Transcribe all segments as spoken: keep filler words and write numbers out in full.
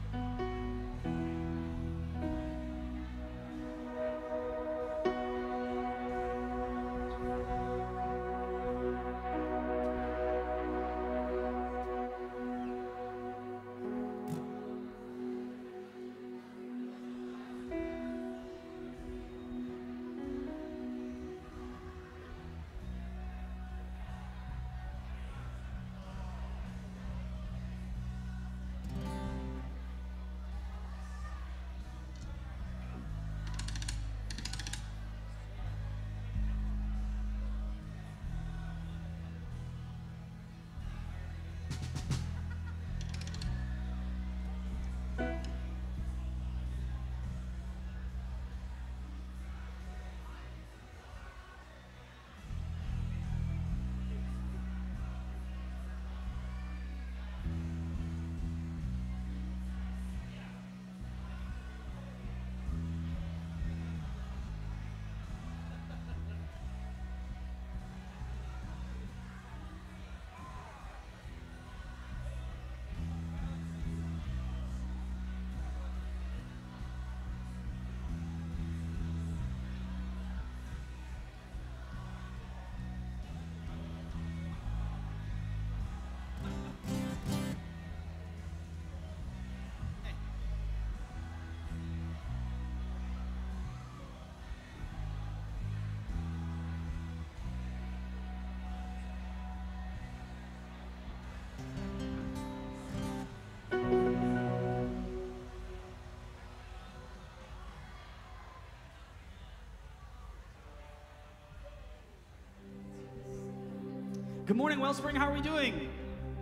Good morning, Wellspring. How are we doing?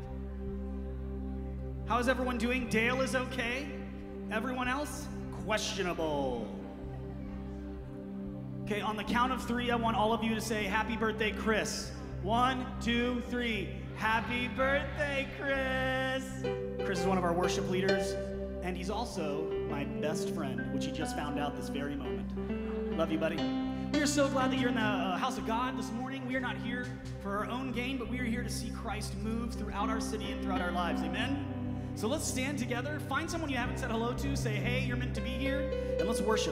How is everyone doing? Dale is okay. Everyone else? Questionable. Okay, on the count of three, I want all of you to say, happy birthday, Chris. One, two, three. Happy birthday, Chris. Chris is one of our worship leaders, and he's also my best friend, which he just found out this very moment. Love you, buddy. We are so glad that you're in the uh, house of God this morning. We are not here for our own gain, but we are here to see Christ move throughout our city and throughout our lives. Amen? So let's stand together. Find someone you haven't said hello to. Say, hey, you're meant to be here, and let's worship.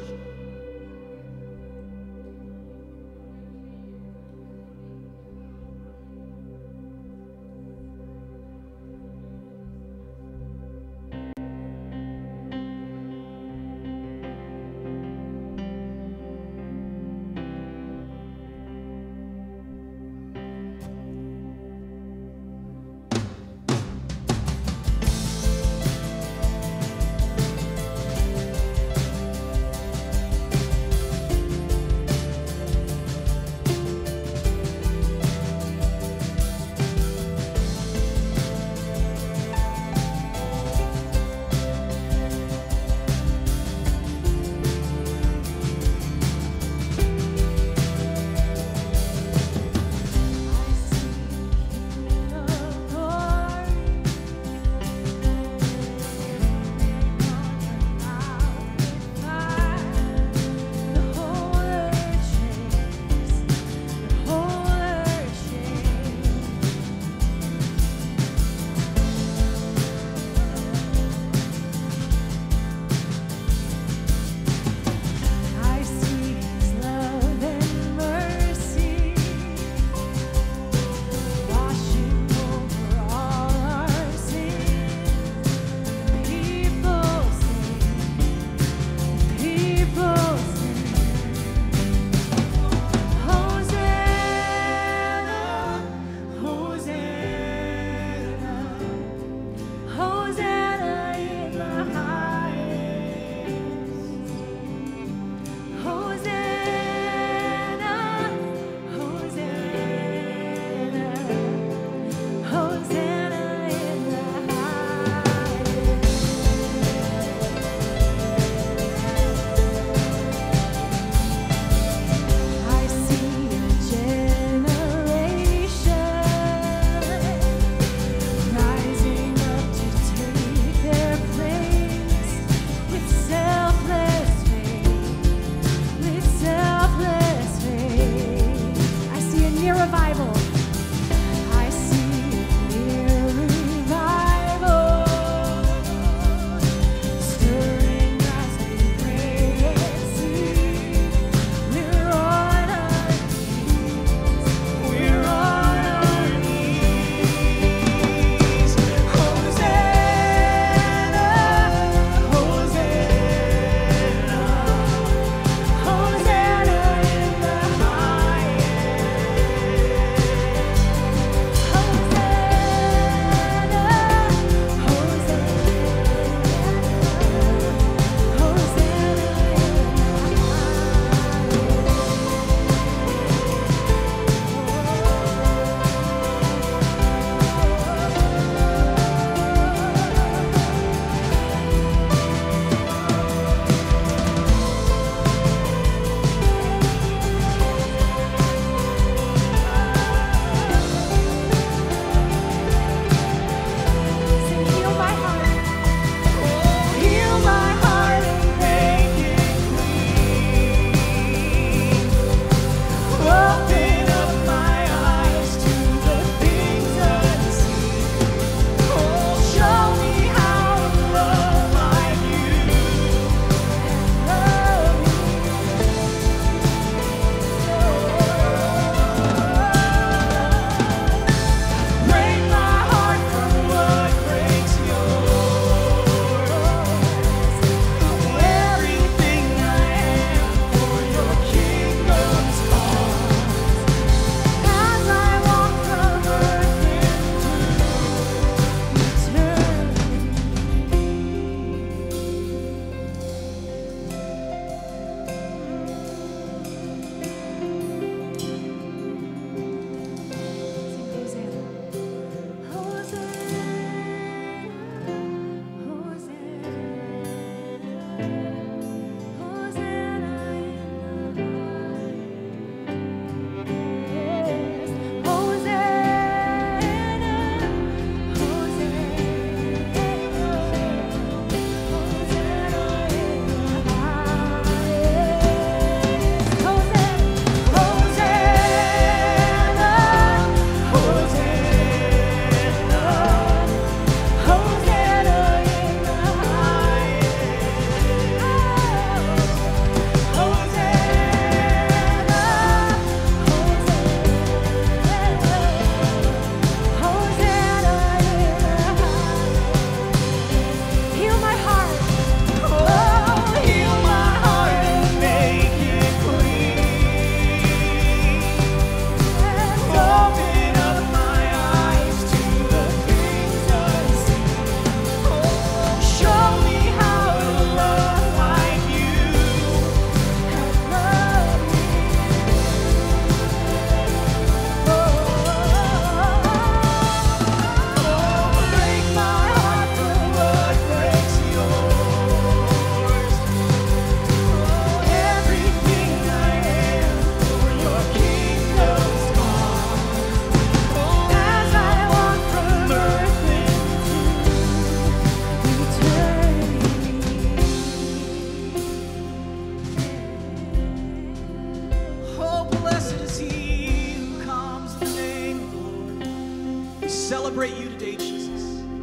celebrate you today, Jesus.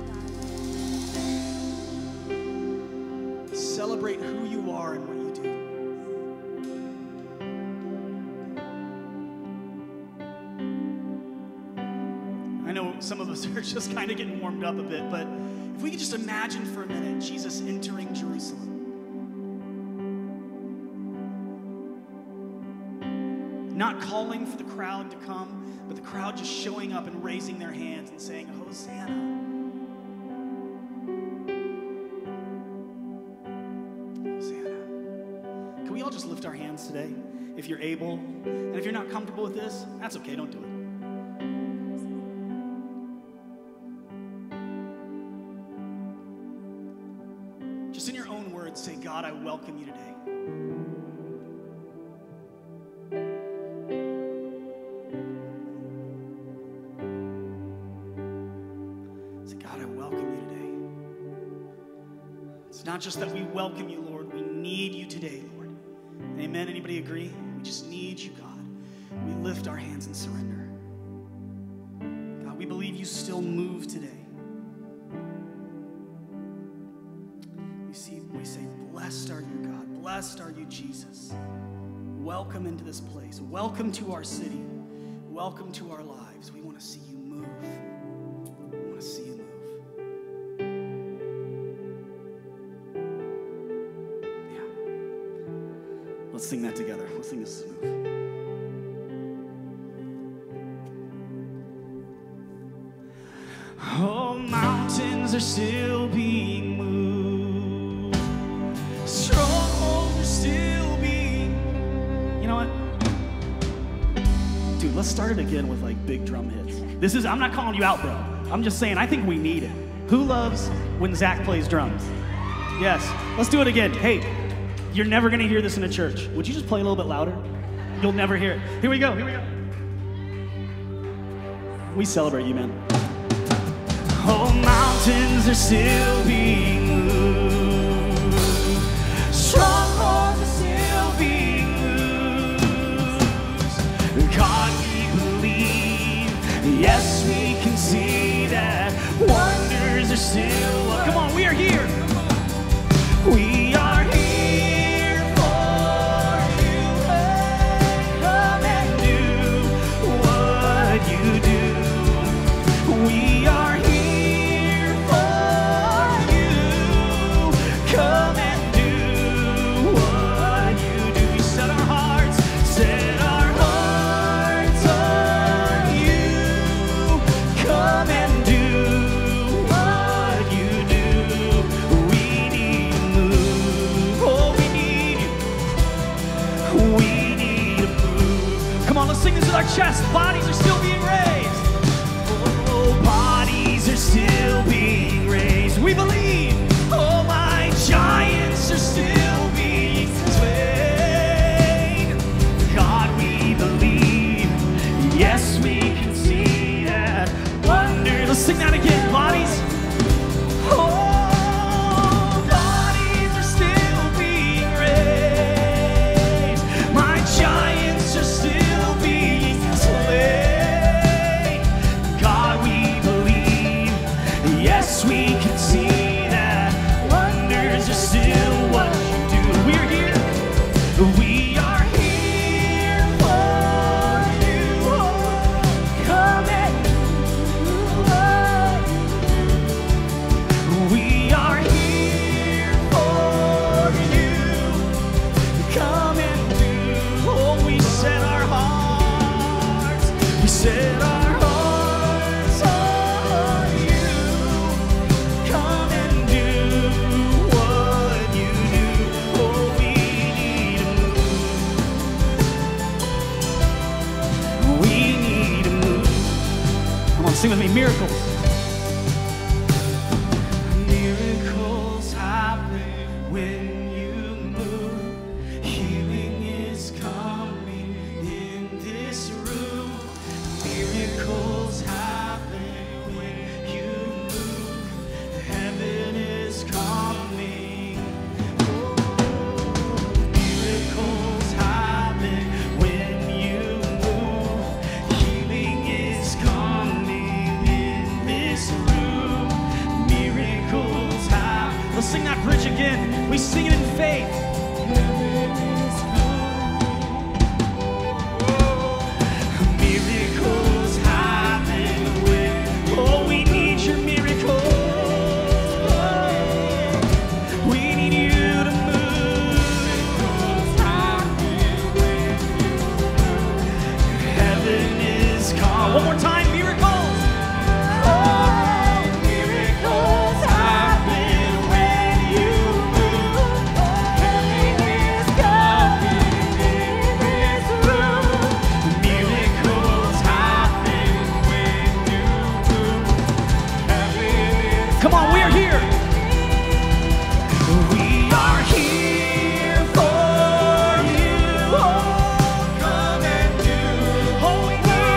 Celebrate who you are and what you do. I know some of us are just kind of getting warmed up a bit, but if we could just imagine for a minute Jesus entering Jerusalem. Not calling for the crowd to come, but the crowd just showing up and raising their hands and saying, Hosanna. Hosanna. Can we all just lift our hands today, if you're able? And if you're not comfortable with this, that's okay, don't do it. Just in your own words, say, God, I welcome you today. Not just that we welcome you, Lord. We need you today, Lord. Amen. Anybody agree? We just need you, God. We lift our hands and surrender. God, we believe you still move today. We see, we say, blessed are you, God. Blessed are you, Jesus. Welcome into this place. Welcome to our city. Welcome to our lives. We want to see you move. We want to see you move. Let's sing that together. Let's sing this move. Oh, mountains are still being moved. Strongholds are still being... You know what? Dude, let's start it again with like big drum hits. This is, I'm not calling you out, bro. I'm just saying, I think we need it. Who loves when Zach plays drums? Yes. Let's do it again. Hey, you're never going to hear this in a church. Would you just play a little bit louder? You'll never hear it. Here we go. Here we go. We celebrate you, man. Oh, mountains are still being moved. Strongholds are still being moved. God, we believe. Yes, we can see that wonders are still. Come on, we are here. We are here. We are here for you. Come and do what you do. We set our hearts, set our hearts on you. Come and do what you do. We need a move. Oh, we need you. We need a move. Come on, let's sing this with our chest. Bodies are still being raised. Bodies are still being raised. We believe. Oh, my giants are still being slain. God, we believe. Yes, we can see that wonder. Let's sing that again. Bodies. Oh, bodies are still being raised. My giants are still being slain. Yes, we can see that wonders are still what you do. We're here. We are here for you. Come and do what we are here for you. Come and do. Oh, we set our hearts. We set our Sing with me, miracles. Miracles happen when you move. Healing is coming in this room. Miracles happen when you move. Heaven is coming. Oh, miracles happen when you move. Healing is coming. heaven is calm. One more time, miracles. Come on, we are here. We are here for you. Oh, come and do. Oh, we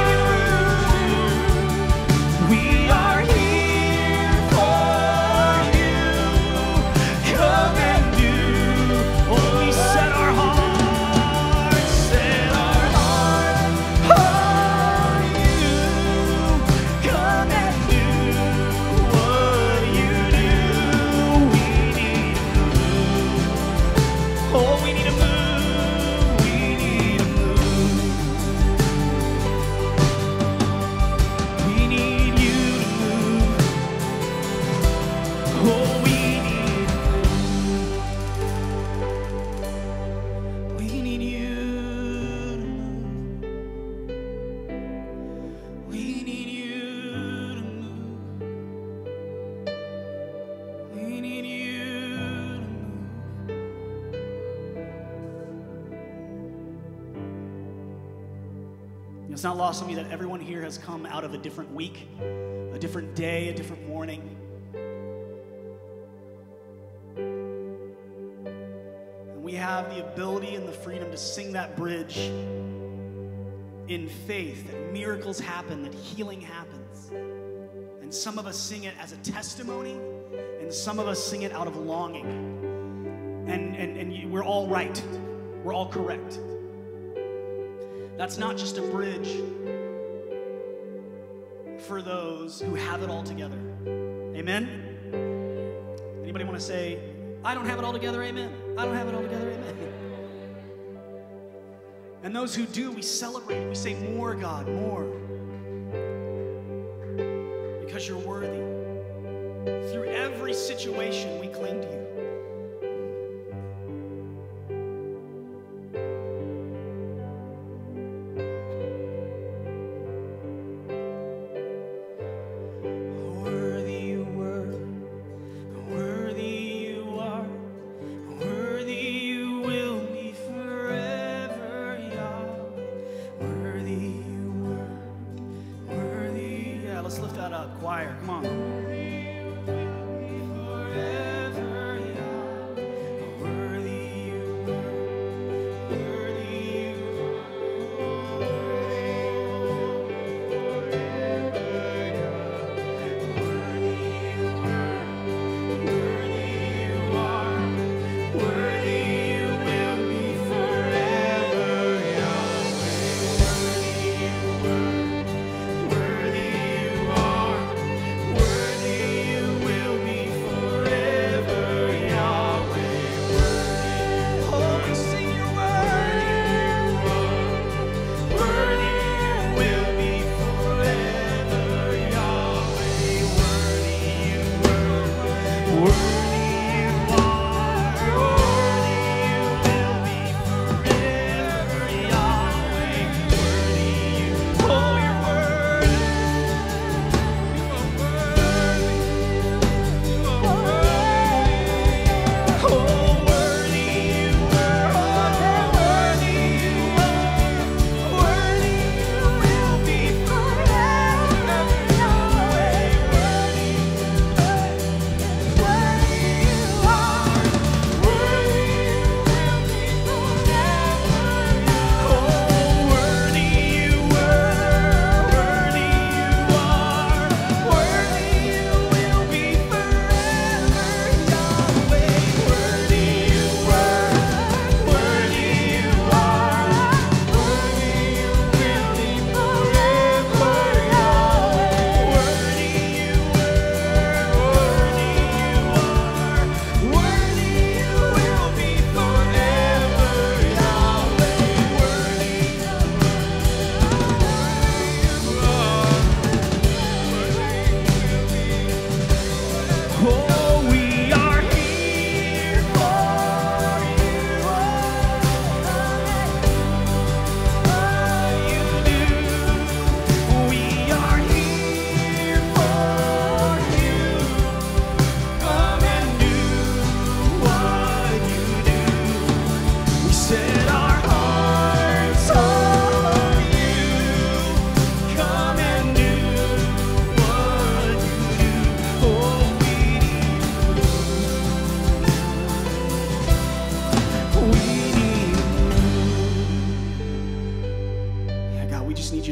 need you. We are here for you. Come and do. Oh, we set our hearts, set our hearts on you. Come and do. Oh, we need a move, we need a move. We need you to move. Oh, we need We need you to move. We need you to move. We need you. It's not lost on me that everyone here has come out of a different week, a different day, a different morning. And we have the ability and the freedom to sing that bridge in faith that miracles happen, that healing happens. And some of us sing it as a testimony, and some of us sing it out of longing. And, and, and we're all right. We're all correct. That's not just a bridge for those who have it all together. Amen? Anybody want to say, I don't have it all together, amen? I don't have it all together, amen? And those who do, we celebrate. We say, more, God, more. Because you're worthy. Through every situation, we cling to you. Let's lift that up, choir, come on. Worthy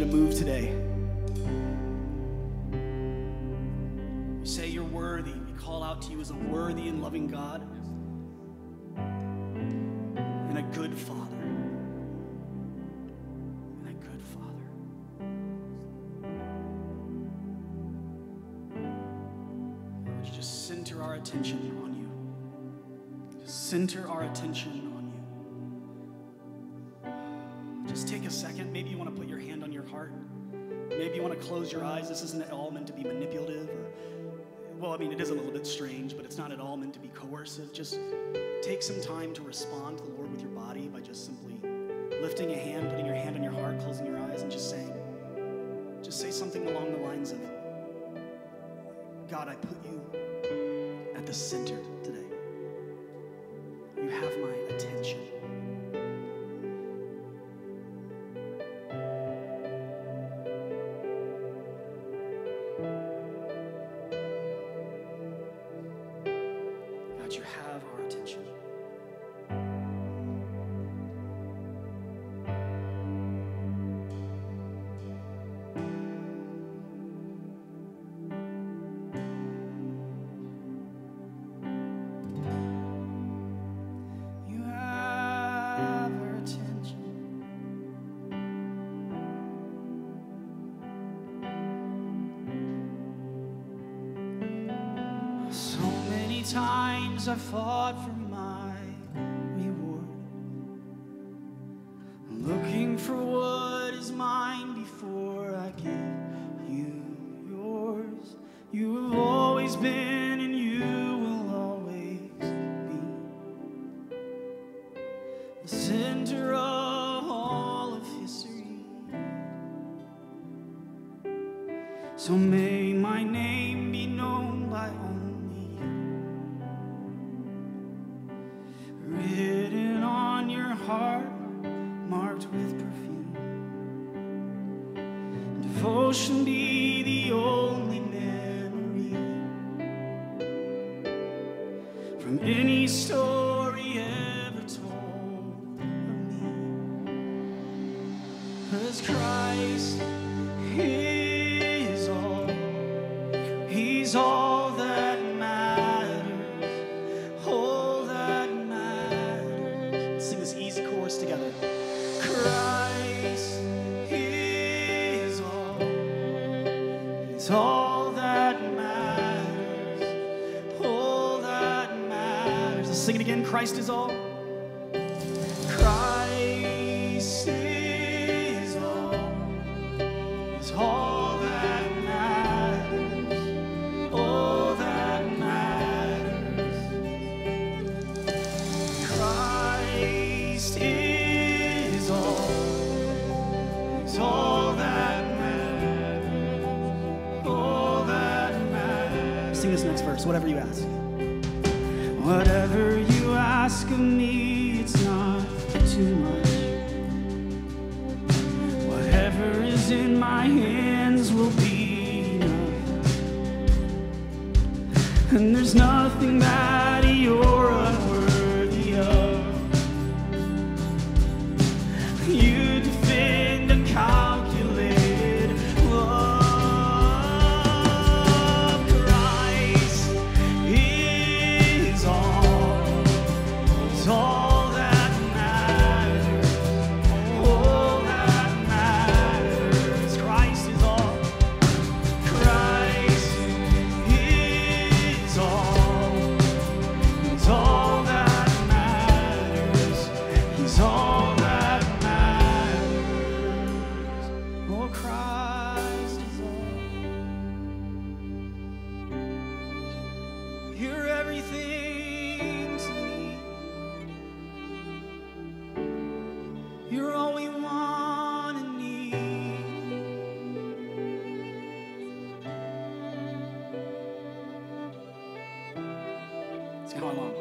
you to move today. We say you're worthy. We call out to you as a worthy and loving God and a good Father. And a good Father. Would you just center our attention on you? Just center our attention on you. Just take a second. Maybe you want to put your hand on your heart. Maybe you want to close your eyes. This isn't at all meant to be manipulative. Or, well, I mean, it is a little bit strange, but it's not at all meant to be coercive. Just take some time to respond to the Lord with your body by just simply lifting a hand, putting your hand on your heart, closing your eyes, and just saying, just say something along the lines of, God, I put you at the center today. You have my attention. God, you have our attention. You have our attention. So many times I fought for my reward, looking for what is mine before I give you yours. You have always been and you will always be the center of all of history. So may my name be known by only you, written on your heart, marked with perfume. Devotion be the only memory from any story ever told of me. 'Cause Christ is all, He's all that matters, all that matters. Let's sing this easy chorus together. Christ is all, He's all that matters, all that matters. Let's sing it again. Christ is all. Christ is all, He's all that matters, all that matters. Christ is all, He's all that matters, all that matters. Sing this next verse, whatever you ask. Whatever you ask of me, it's not too much. Whatever is in my hands will be enough. And there's nothing that you're unworthy of. You defend uncalculated love. Christ is all, He's all that matters, all that matters. Christ is all. Christ is all, He's all that matters, He's all that matters. Oh, Christ is all. You're everything to me. You're all we want and need. It's how I long.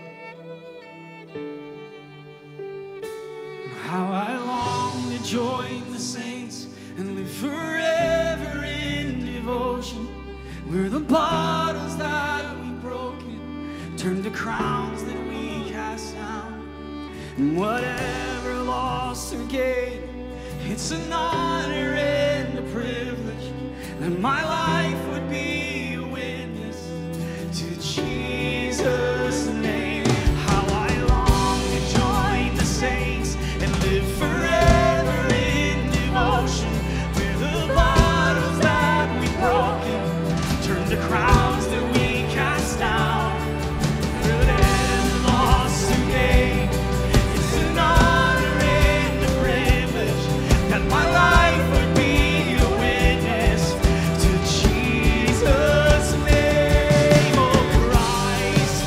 How I long to join the saints and live forever in devotion, where the bottles that we've broken turn to crowns that we cast down, and whatever loss or gain It's an honor and a privilege that my life would be a witness to Jesus' name. How I long to join the saints and live forever in devotion, where the bottles that we've broken turn to crowns that we cast down. Whatever loss or gain, it's an honor and a privilege that my life would be a witness to Jesus' name. Oh, Christ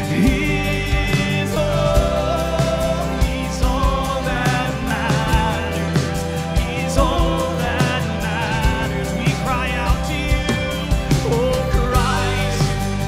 is all, He's all that matters. He's all that matters. We cry out to you, oh, Christ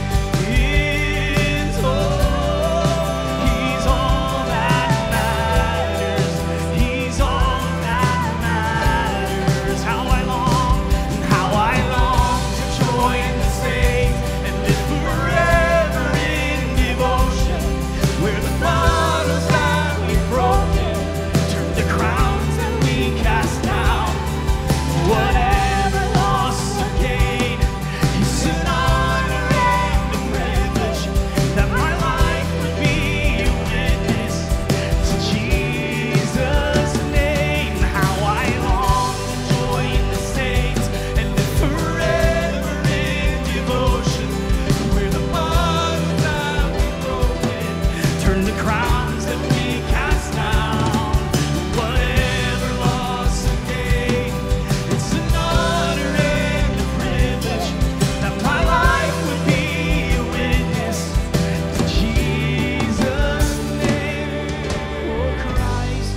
is all. He's all that matters. He's all that matters. How I long, how I long to join the saints and live forever in devotion, where the bottles that we've broken turn to crowns that we cast down. Whatever loss or gain, it's an honor and a privilege that my life would be a witness to Jesus' name. How I long to join the saints and live forever in devotion, where the bottles that we've broken turn to crowns that we cast down. Whatever loss or gain, it's an honor and a privilege that my life would be a witness to Jesus' name. Oh, Christ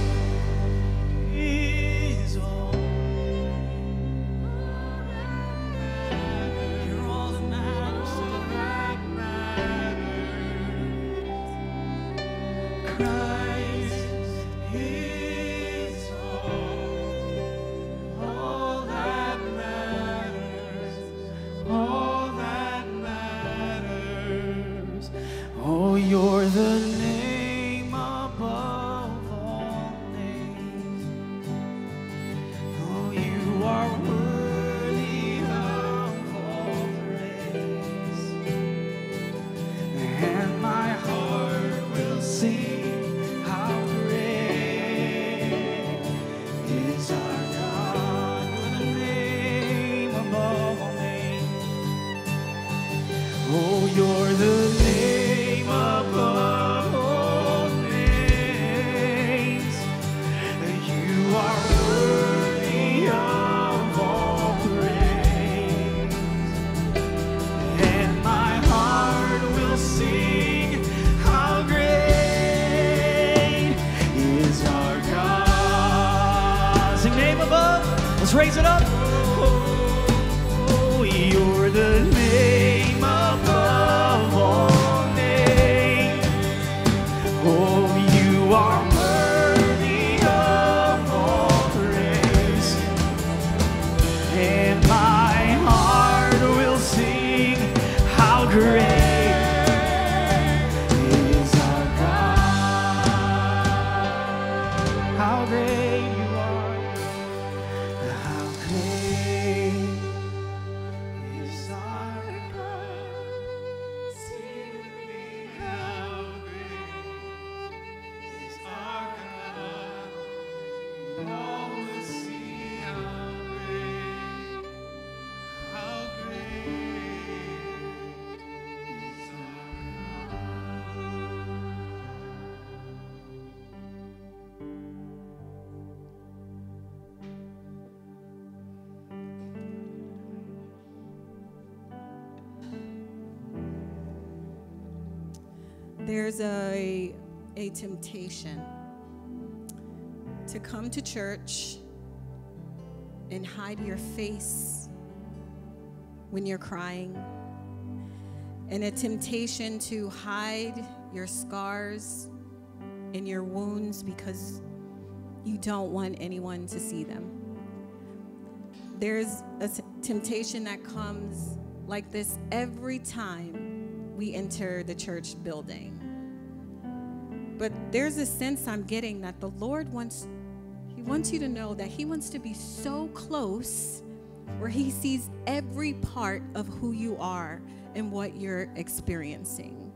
is all. You're all that matters, all that matters. Christ is all, all that matters, all that matters. Oh, you're the name above all names. Oh, you are worthy of all praise. And my heart will sing how great is our God. You're the name above all names. Oh, you're the name above all names. You are worthy of all praise. And my heart will sing how great is our God. Sing name above. Let's raise it up. Oh, you're the name above all names. Oh, you are worthy of all praise. And my heart will sing how great is our God. How great you are. How great is our God. Sing with me, how great is our God. All will see how great, how great is our There's a, a temptation to come to church and hide your face when you're crying, and a temptation to hide your scars and your wounds because you don't want anyone to see them. There's a t- temptation that comes like this every time we enter the church building. But there's a sense I'm getting that the Lord wants, he wants you to know that he wants to be so close where he sees every part of who you are and what you're experiencing.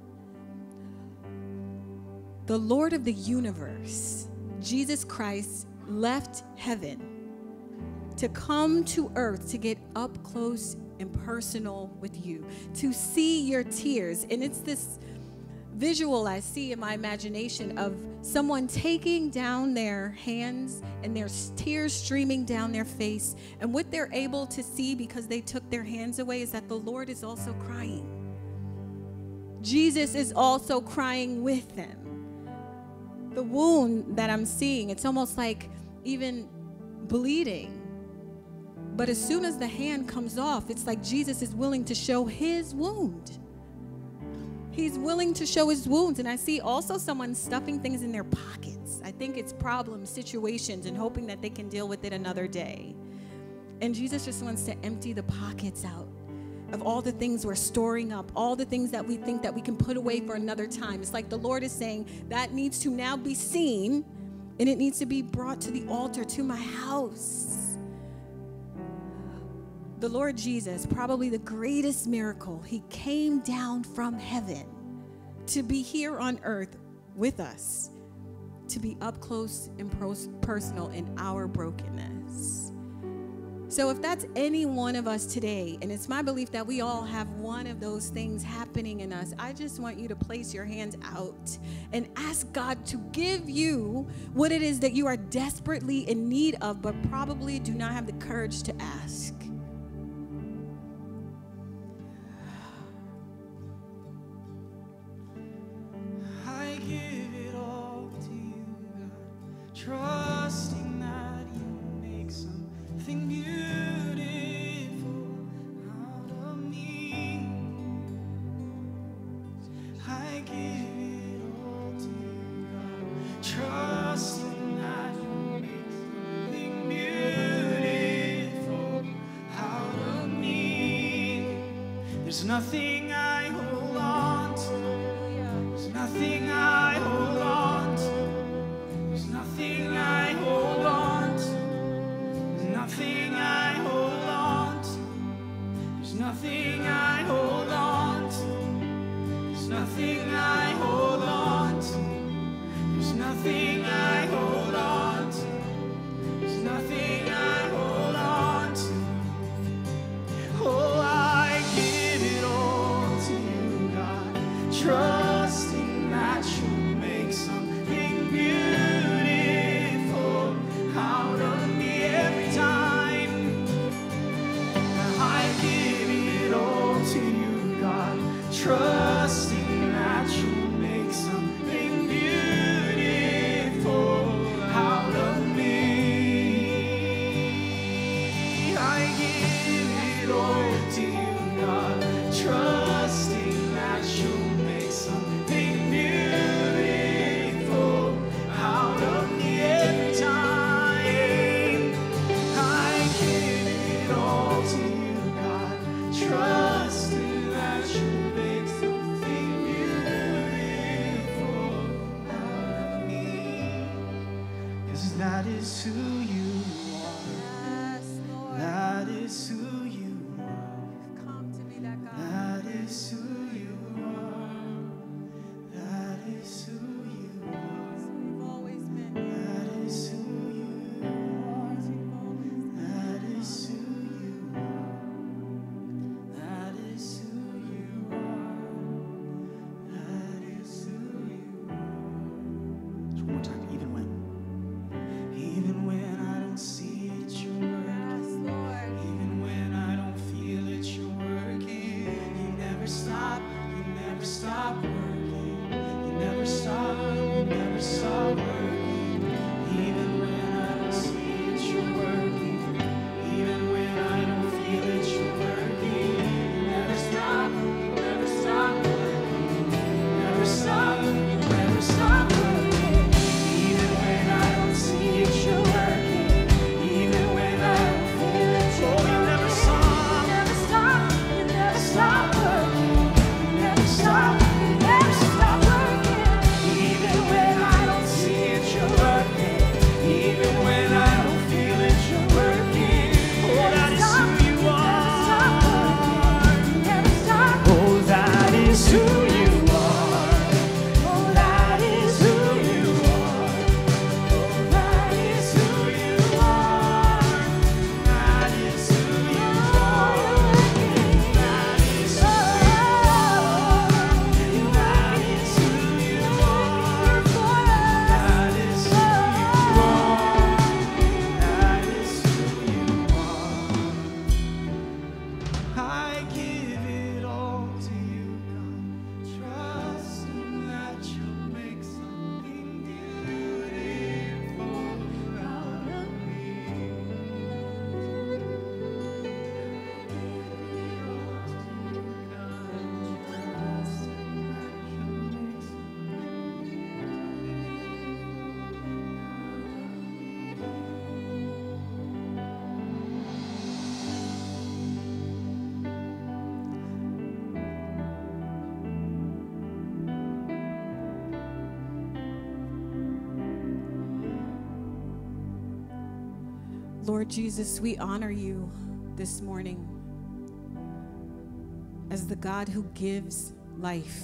The Lord of the universe, Jesus Christ, left heaven to come to earth to get up close and personal with you, to see your tears. And it's this visual I see in my imagination of someone taking down their hands and there's tears streaming down their face. And what they're able to see because they took their hands away is that the Lord is also crying. Jesus is also crying with them. The wound that I'm seeing, it's almost like even bleeding. But as soon as the hand comes off, it's like Jesus is willing to show his wound. He's willing to show his wounds. And I see also someone stuffing things in their pockets. I think it's problems, situations, and hoping that they can deal with it another day. And Jesus just wants to empty the pockets out of all the things we're storing up, all the things that we think that we can put away for another time. It's like the Lord is saying that needs to now be seen, and it needs to be brought to the altar, to my house. The Lord Jesus, probably the greatest miracle, he came down from heaven to be here on earth with us, to be up close and personal in our brokenness. So if that's any one of us today, and it's my belief that we all have one of those things happening in us, I just want you to place your hands out and ask God to give you what it is that you are desperately in need of, but probably do not have the courage to ask. Trusting that you make something beautiful out of me. I give it all to you, God. Trusting that you make something beautiful out of me. There's nothing I hold on to. There's nothing I hold on to. Nothing I hold on to. There's nothing I hold on to. There's nothing I hold on to. There's nothing I hold on to. There's nothing I hold on to. There's nothing I hold on to. Oh, I give it all to you, God. Trusting that you'll make something beautiful out of me every time. I give it all to you, God, trusting that you'll make something beautiful out of me. I give it all to you, God, trusting that you'll make something beautiful out of me every time. Trusting that you make something beautiful out of me, 'cause that is who you are. Yes, Lord. That is who you are. Come to me, that God. That is who you are. That is who you are. We've always been. That is who you are. That is who you are. That is who you are. That is who you are. Just one more time. Even when, even when I don't Lord Jesus, we honor you this morning as the God who gives life,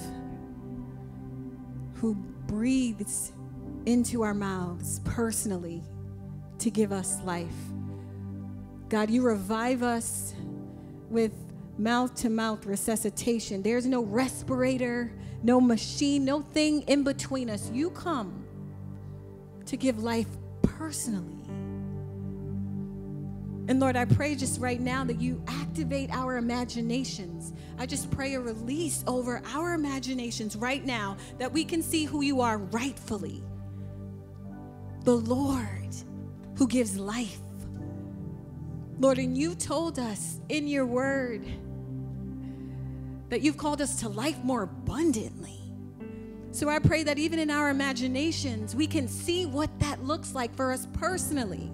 who breathes into our mouths personally to give us life. God, you revive us with mouth-to-mouth resuscitation. There's no respirator, no machine, no thing in between us. You come to give life personally. And Lord, I pray just right now that you activate our imaginations. I just pray a release over our imaginations right now, that we can see who you are rightfully. The Lord who gives life. Lord, and you told us in your word that you've called us to life more abundantly. So I pray that even in our imaginations, we can see what that looks like for us personally.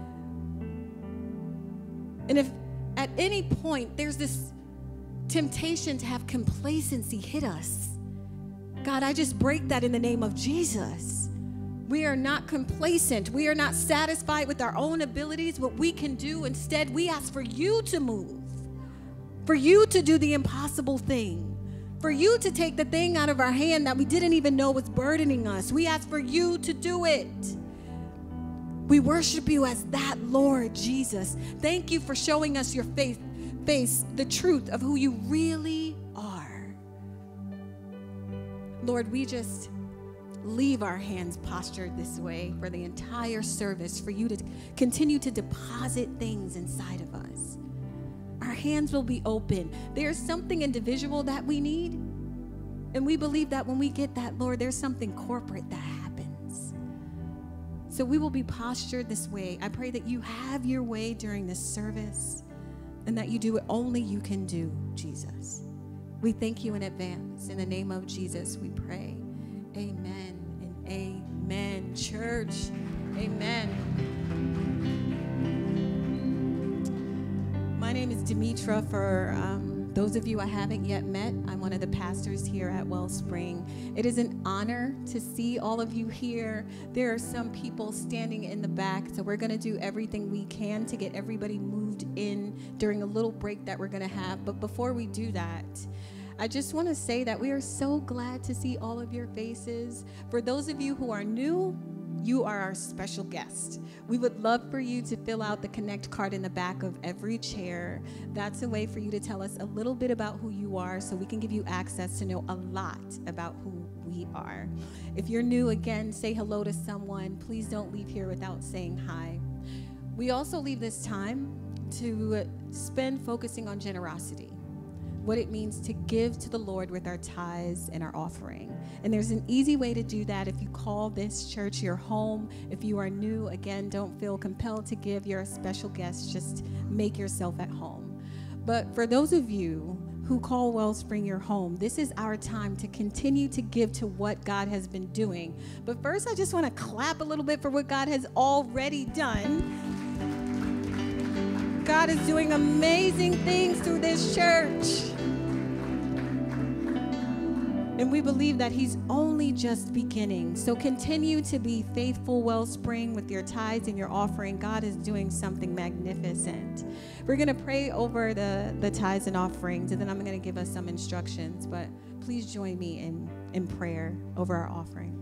And if at any point there's this temptation to have complacency hit us, God, I just break that in the name of Jesus. We are not complacent. We are not satisfied with our own abilities, what we can do. Instead, we ask for you to move, for you to do the impossible thing, for you to take the thing out of our hand that we didn't even know was burdening us. We ask for you to do it. We worship you as that Lord Jesus. Thank you for showing us your faith, face, the truth of who you really are. Lord, we just leave our hands postured this way for the entire service, for you to continue to deposit things inside of us. Our hands will be open. There's something individual that we need, and we believe that when we get that, Lord, there's something corporate that happens. So we will be postured this way. I pray that you have your way during this service, and that you do what only you can do, Jesus. We thank you in advance. In the name of Jesus, we pray. Amen and amen. Church, amen. My name is Demetra. For um, those of you I haven't yet met, I'm one of the pastors here at Wellspring. It is an honor to see all of you here. There are some people standing in the back, so we're going to do everything we can to get everybody moved in during a little break that we're going to have. But before we do that, I just want to say that we are so glad to see all of your faces. For those of you who are new, you are our special guest. We would love for you to fill out the Connect card in the back of every chair. That's a way for you to tell us a little bit about who you are, so we can give you access to know a lot about who we are. If you're new, again, say hello to someone. Please don't leave here without saying hi. We also leave this time to spend focusing on generosity, what it means to give to the Lord with our tithes and our offering. And there's an easy way to do that if you call this church your home. If you are new, again, don't feel compelled to give. You're a special guest. Just make yourself at home. But for those of you who call Wellspring your home, this is our time to continue to give to what God has been doing. But first, I just want to clap a little bit for what God has already done. God is doing amazing things through this church. And we believe that he's only just beginning. So continue to be faithful, Wellspring, with your tithes and your offering. God is doing something magnificent. We're going to pray over the, the tithes and offerings, and then I'm going to give us some instructions. But please join me in, in prayer over our offering.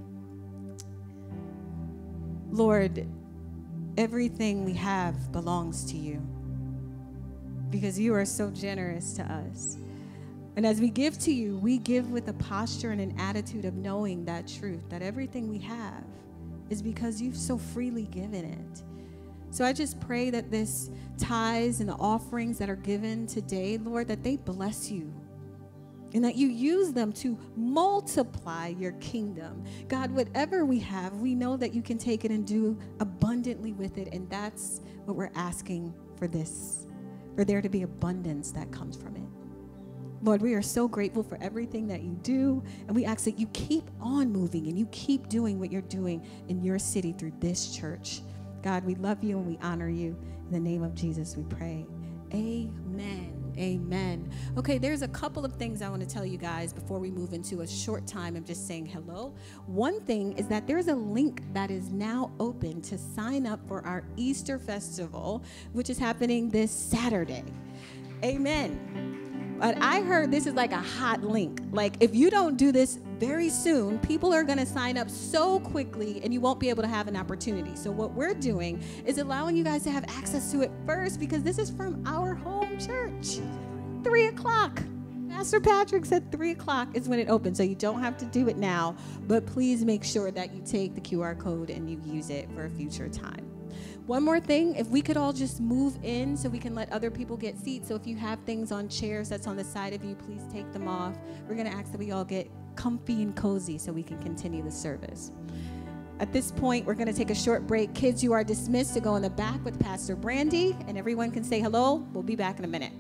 Lord, everything we have belongs to you, because you are so generous to us. And as we give to you, we give with a posture and an attitude of knowing that truth, that everything we have is because you've so freely given it. So I just pray that this tithes and the offerings that are given today, Lord, that they bless you, and that you use them to multiply your kingdom. God, whatever we have, we know that you can take it and do abundantly with it, and that's what we're asking for this, for there to be abundance that comes from it. Lord, we are so grateful for everything that you do, and we ask that you keep on moving and you keep doing what you're doing in your city through this church. God, we love you and we honor you. In the name of Jesus, we pray. Amen. Amen. Okay, there's a couple of things I want to tell you guys before we move into a short time of just saying hello. One thing is that there's a link that is now open to sign up for our Easter Festival, which is happening this Saturday. Amen. But I heard this is like a hot link. Like, if you don't do this very soon, people are going to sign up so quickly and you won't be able to have an opportunity. So what we're doing is allowing you guys to have access to it first, because this is from our home church. Three o'clock. Pastor Patrick said three o'clock is when it opens, so you don't have to do it now, but please make sure that you take the Q R code and you use it for a future time. One more thing, if we could all just move in so we can let other people get seats. So if you have things on chairs that's on the side of you, please take them off. We're going to ask that we all get comfy and cozy so we can continue the service. At this point, we're going to take a short break. Kids, you are dismissed to go in the back with Pastor Brandy, and everyone can say hello. We'll be back in a minute.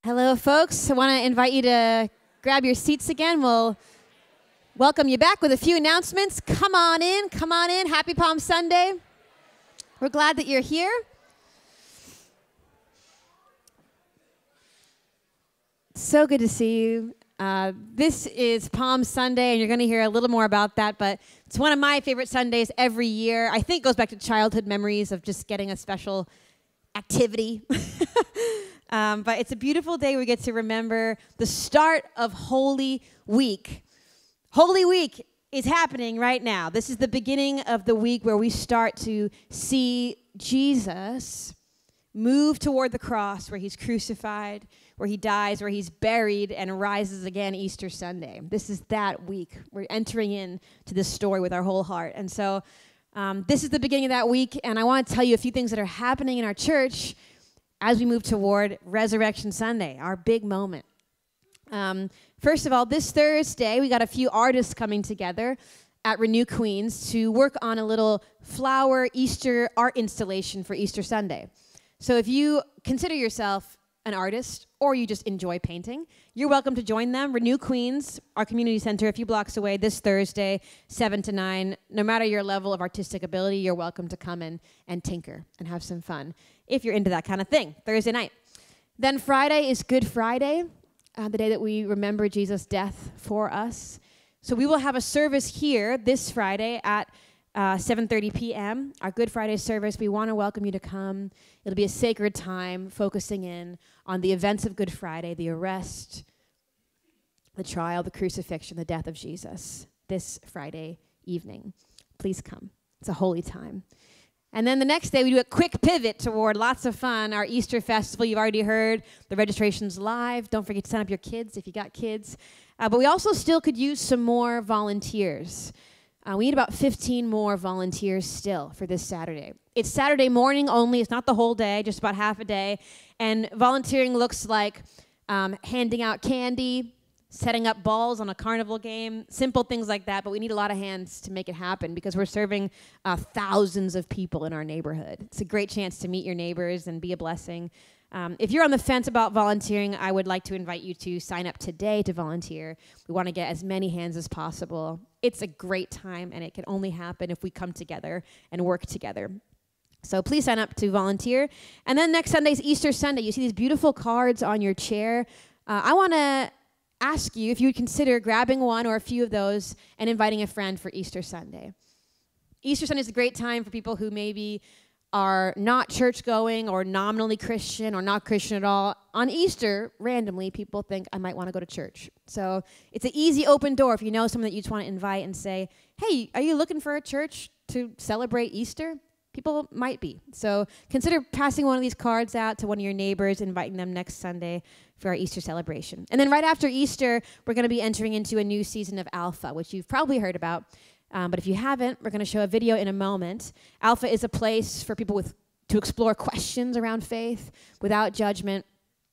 Hello, folks. I want to invite you to grab your seats again. We'll welcome you back with a few announcements. Come on in. Come on in. Happy Palm Sunday. We're glad that you're here. So good to see you. Uh, this is Palm Sunday, and you're going to hear a little more about that, but it's one of my favorite Sundays every year. I think it goes back to childhood memories of just getting a special activity. um, but it's a beautiful day. We get to remember the start of Holy Week. Holy Week is happening right now. This is the beginning of the week where we start to see Jesus move toward the cross, where he's crucified, where he dies, where he's buried, and rises again Easter Sunday. This is that week. We're entering into this story with our whole heart. And so um, this is the beginning of that week, and I want to tell you a few things that are happening in our church as we move toward Resurrection Sunday, our big moment. Um, first of all, this Thursday, we got a few artists coming together at Renew Queens to work on a little flower Easter art installation for Easter Sunday. So if you consider yourself an artist or you just enjoy painting, you're welcome to join them. Renew Queens, our community center a few blocks away, this Thursday, seven to nine. No matter your level of artistic ability, you're welcome to come in and tinker and have some fun if you're into that kind of thing, Thursday night. Then Friday is Good Friday, uh, the day that we remember Jesus' death for us. So we will have a service here this Friday at Uh, seven thirty p.m., our Good Friday service. We want to welcome you to come. It'll be a sacred time focusing in on the events of Good Friday, the arrest, the trial, the crucifixion, the death of Jesus this Friday evening. Please come. It's a holy time. And then the next day, we do a quick pivot toward lots of fun, our Easter festival. You've already heard the registration's live. Don't forget to sign up your kids if you got kids. Uh, but we also still could use some more volunteers. Uh, we need about fifteen more volunteers still for this Saturday. It's Saturday morning only. It's not the whole day, just about half a day. And volunteering looks like um, handing out candy, setting up balls on a carnival game, simple things like that. But we need a lot of hands to make it happen because we're serving uh, thousands of people in our neighborhood. It's a great chance to meet your neighbors and be a blessing. Um, if you're on the fence about volunteering, I would like to invite you to sign up today to volunteer. We want to get as many hands as possible. It's a great time, and it can only happen if we come together and work together. So please sign up to volunteer. And then next Sunday's Easter Sunday. You see these beautiful cards on your chair. Uh, I want to ask you if you would consider grabbing one or a few of those and inviting a friend for Easter Sunday. Easter Sunday is a great time for people who maybe are not church-going or nominally Christian or not Christian at all. On Easter, randomly, people think, I might want to go to church. So it's an easy open door if you know someone that you just want to invite and say, hey, are you looking for a church to celebrate Easter? People might be. So consider passing one of these cards out to one of your neighbors, inviting them next Sunday for our Easter celebration. And then right after Easter, we're going to be entering into a new season of Alpha, which you've probably heard about. Um, but if you haven't, we're going to show a video in a moment. Alpha is a place for people with to explore questions around faith without judgment,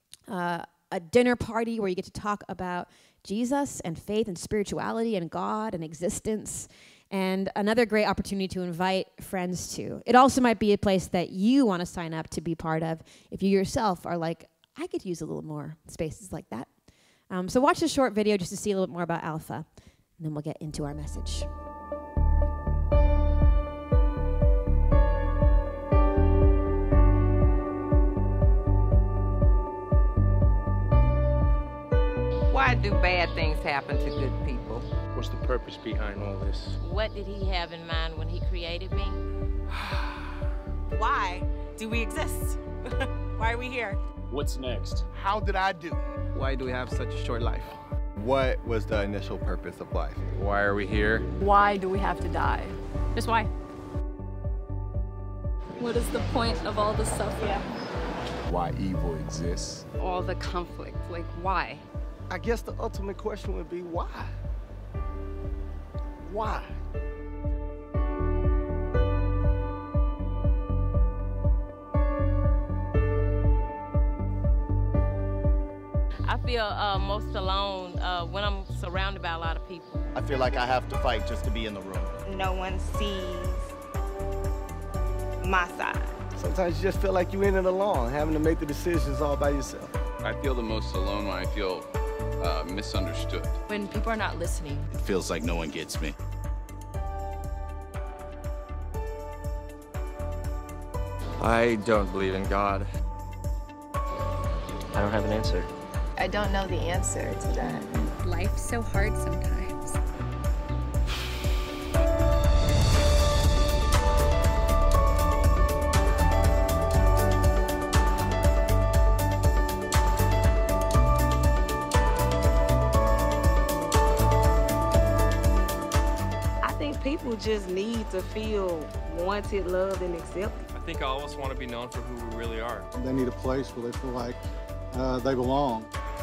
uh, a dinner party where you get to talk about Jesus and faith and spirituality and God and existence, and another great opportunity to invite friends to. It also might be a place that you want to sign up to be part of if you yourself are like, I could use a little more spaces like that. Um, so watch this short video just to see a little bit more about Alpha, and then we'll get into our message. Why do bad things happen to good people? What's the purpose behind all this? What did he have in mind when he created me? Why do we exist? Why are we here? What's next? How did I do? Why do we have such a short life? What was the initial purpose of life? Why are we here? Why do we have to die? Just why? What is the point of all this suffering? Yeah. Why evil exists? All the conflict, like why? I guess the ultimate question would be why? Why? I feel uh, most alone uh, when I'm surrounded by a lot of people. I feel like I have to fight just to be in the room. No one sees my side. Sometimes you just feel like you're in it alone, having to make the decisions all by yourself. I feel the most alone when I feel uh, misunderstood. When people are not listening. It feels like no one gets me. I don't believe in God. I don't have an answer. I don't know the answer to that. Life's so hard sometimes. People just need to feel wanted, loved, and accepted. I think all of us want to be known for who we really are. They need a place where they feel like uh, they belong.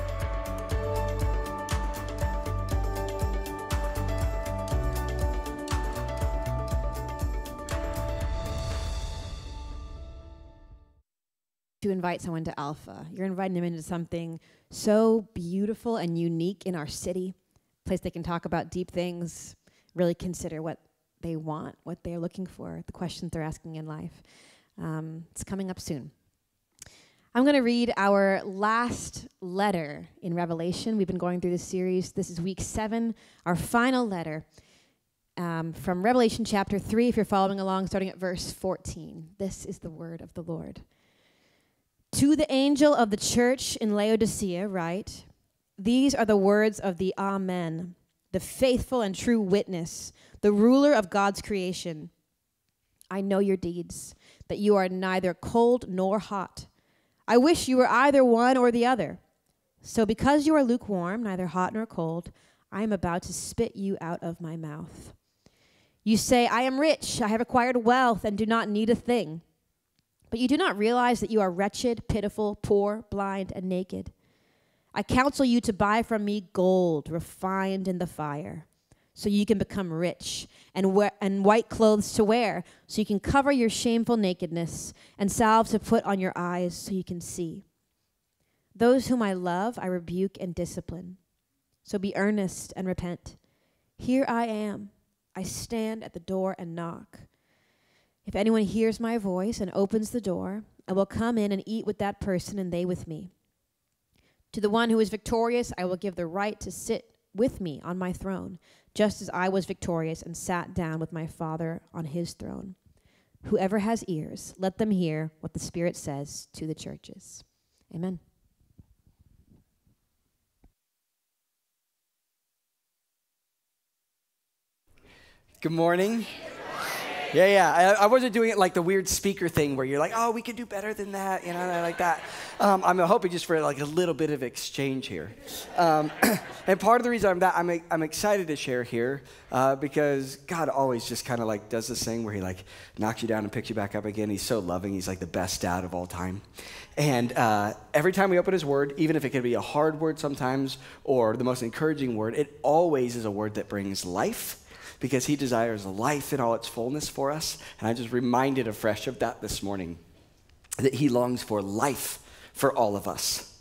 To invite someone to Alpha, you're inviting them into something so beautiful and unique in our city, a place they can talk about deep things, really consider what they want, what they're looking for, the questions they're asking in life. Um, it's coming up soon. I'm going to read our last letter in Revelation. We've been going through this series. This is week seven, our final letter um, from Revelation chapter three, if you're following along, starting at verse fourteen. This is the word of the Lord. To the angel of the church in Laodicea write, these are the words of the Amen, the faithful and true witness, the ruler of God's creation. I know your deeds, that you are neither cold nor hot. I wish you were either one or the other. So because you are lukewarm, neither hot nor cold, I am about to spit you out of my mouth. You say, I am rich, I have acquired wealth, and do not need a thing. But you do not realize that you are wretched, pitiful, poor, blind, and naked. I counsel you to buy from me gold refined in the fire, so you can become rich, and wear, and white clothes to wear, so you can cover your shameful nakedness, and salve to put on your eyes, so you can see. Those whom I love, I rebuke and discipline. So be earnest and repent. Here I am. I stand at the door and knock. If anyone hears my voice and opens the door, I will come in and eat with that person, and they with me. To the one who is victorious, I will give the right to sit with me on my throne, just as I was victorious and sat down with my Father on his throne. Whoever has ears, let them hear what the Spirit says to the churches. Amen. Good morning. Yeah, yeah. I, I wasn't doing it like the weird speaker thing where you're like, oh, we could do better than that, you know, like that. Um, I'm hoping just for like a little bit of exchange here. Um, and part of the reason I'm that I'm I'm excited to share here uh, because God always just kind of like does this thing where he like knocks you down and picks you back up again. He's so loving. He's like the best dad of all time. And uh, every time we open his word, even if it can be a hard word sometimes or the most encouraging word, it always is a word that brings life, because he desires life in all its fullness for us. And I'm just reminded afresh of that this morning, that he longs for life for all of us.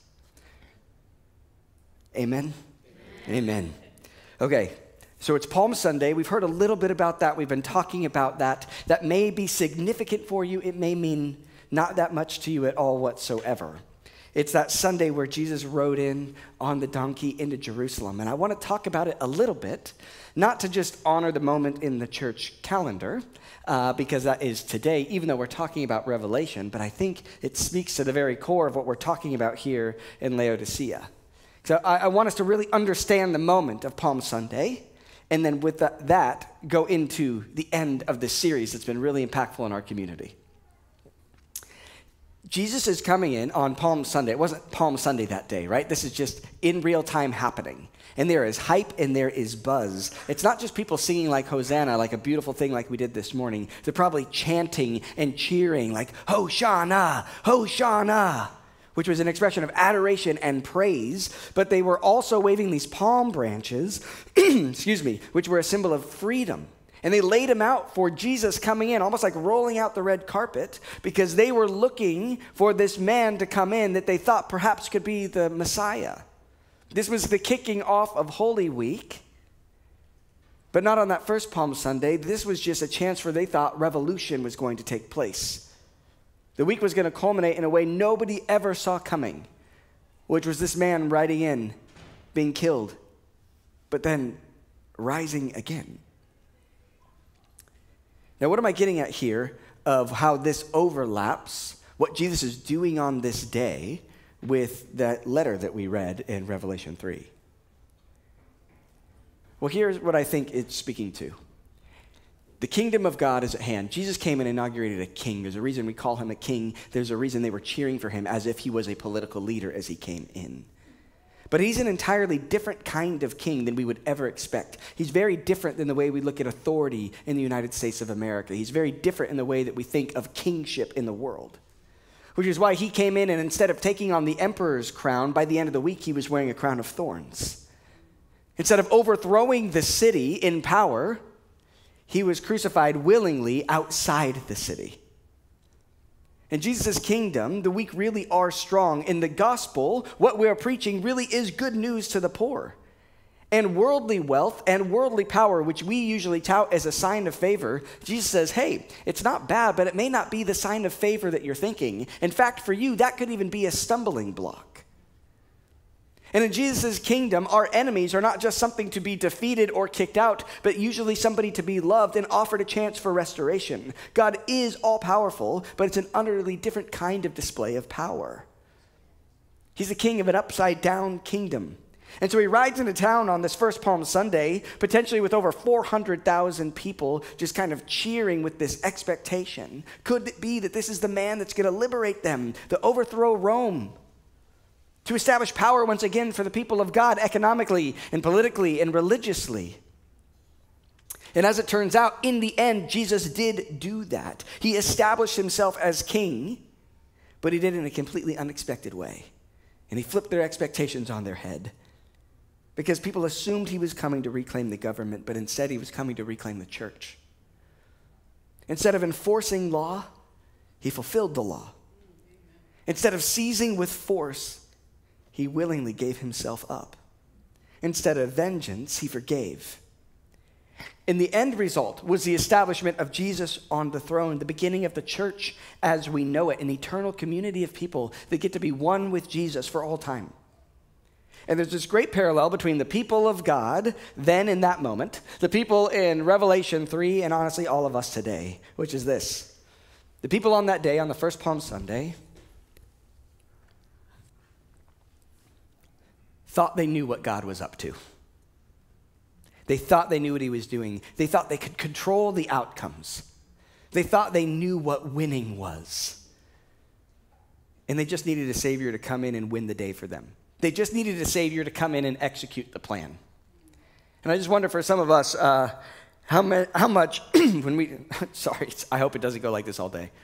Amen? Amen. Amen. Okay, so it's Palm Sunday. We've heard a little bit about that. We've been talking about that. That may be significant for you. It may mean not that much to you at all whatsoever. It's that Sunday where Jesus rode in on the donkey into Jerusalem. And I want to talk about it a little bit, not to just honor the moment in the church calendar, uh, because that is today, even though we're talking about Revelation, but I think it speaks to the very core of what we're talking about here in Laodicea. So I, I want us to really understand the moment of Palm Sunday, and then with the, that, go into the end of this series that's been really impactful in our community. Jesus is coming in on Palm Sunday. It wasn't Palm Sunday that day, right? This is just in real time happening. And there is hype and there is buzz. It's not just people singing like Hosanna, like a beautiful thing like we did this morning. They're probably chanting and cheering like, Hosanna, Hosanna, which was an expression of adoration and praise. But they were also waving these palm branches, excuse me, which were a symbol of freedom. And they laid him out for Jesus coming in, almost like rolling out the red carpet, because they were looking for this man to come in that they thought perhaps could be the Messiah. This was the kicking off of Holy Week, but not on that first Palm Sunday. This was just a chance where they thought revolution was going to take place. The week was going to culminate in a way nobody ever saw coming. which was this man riding in, being killed, but then rising again. Now, what am I getting at here of how this overlaps what Jesus is doing on this day with that letter that we read in Revelation three? Well, here's what I think it's speaking to. The kingdom of God is at hand. Jesus came and inaugurated a king. There's a reason we call him a king. There's a reason they were cheering for him as if he was a political leader as he came in. But he's an entirely different kind of king than we would ever expect. He's very different than the way we look at authority in the United States of America. He's very different in the way that we think of kingship in the world, which is why he came in and instead of taking on the emperor's crown, by the end of the week, he was wearing a crown of thorns. Instead of overthrowing the city in power, he was crucified willingly outside the city. In Jesus' kingdom, the weak really are strong. In the gospel, what we are preaching really is good news to the poor. And worldly wealth and worldly power, which we usually tout as a sign of favor, Jesus says, hey, it's not bad, but it may not be the sign of favor that you're thinking. In fact, for you, that could even be a stumbling block. And in Jesus' kingdom, our enemies are not just something to be defeated or kicked out, but usually somebody to be loved and offered a chance for restoration. God is all-powerful, but it's an utterly different kind of display of power. He's the king of an upside-down kingdom. And so he rides into town on this first Palm Sunday, potentially with over four hundred thousand people just kind of cheering with this expectation. Could it be that this is the man that's going to liberate them, to overthrow Rome, to establish power once again for the people of God economically and politically and religiously? And as it turns out, in the end, Jesus did do that. He established himself as king, but he did it in a completely unexpected way. And he flipped their expectations on their head, because people assumed he was coming to reclaim the government, but instead he was coming to reclaim the church. Instead of enforcing law, he fulfilled the law. Instead of seizing with force, he willingly gave himself up. Instead of vengeance, he forgave. And the end result was the establishment of Jesus on the throne, the beginning of the church as we know it, an eternal community of people that get to be one with Jesus for all time. And there's this great parallel between the people of God then in that moment, the people in Revelation three, and honestly all of us today, which is this. The people on that day, on the first Palm Sunday, thought they knew what God was up to. They thought they knew what he was doing. They thought they could control the outcomes. They thought they knew what winning was. And they just needed a savior to come in and win the day for them. They just needed a savior to come in and execute the plan. And I just wonder for some of us, uh, how, ma- how much, when we, sorry, I hope it doesn't go like this all day.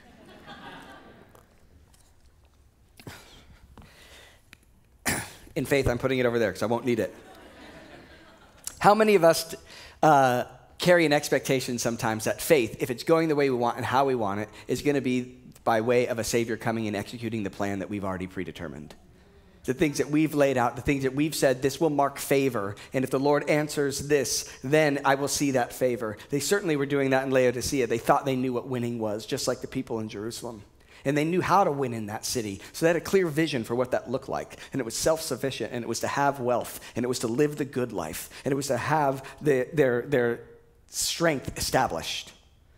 In faith, I'm putting it over there because I won't need it. How many of us uh, carry an expectation sometimes that faith, if it's going the way we want and how we want it, is going to be by way of a Savior coming and executing the plan that we've already predetermined? The things that we've laid out, the things that we've said, this will mark favor, and if the Lord answers this, then I will see that favor. They certainly were doing that in Laodicea. They thought they knew what winning was, just like the people in Jerusalem. And they knew how to win in that city. So they had a clear vision for what that looked like. And it was self-sufficient, and it was to have wealth, and it was to live the good life, and it was to have the, their, their strength established.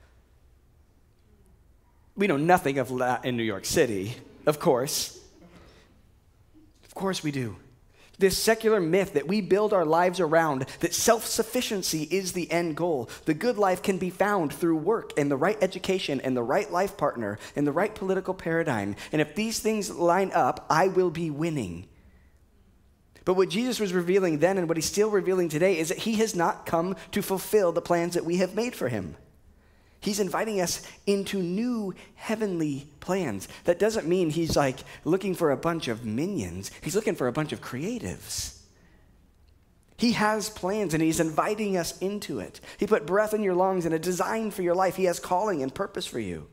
We know nothing of that in New York City, of course. Of course we do. This secular myth that we build our lives around, that self-sufficiency is the end goal. The good life can be found through work and the right education and the right life partner and the right political paradigm. And if these things line up, I will be winning. But what Jesus was revealing then and what he's still revealing today is that he has not come to fulfill the plans that we have made for him. He's inviting us into new heavenly plans. That doesn't mean he's like looking for a bunch of minions. He's looking for a bunch of creatives. He has plans and he's inviting us into it. He put breath in your lungs and a design for your life. He has calling and purpose for you.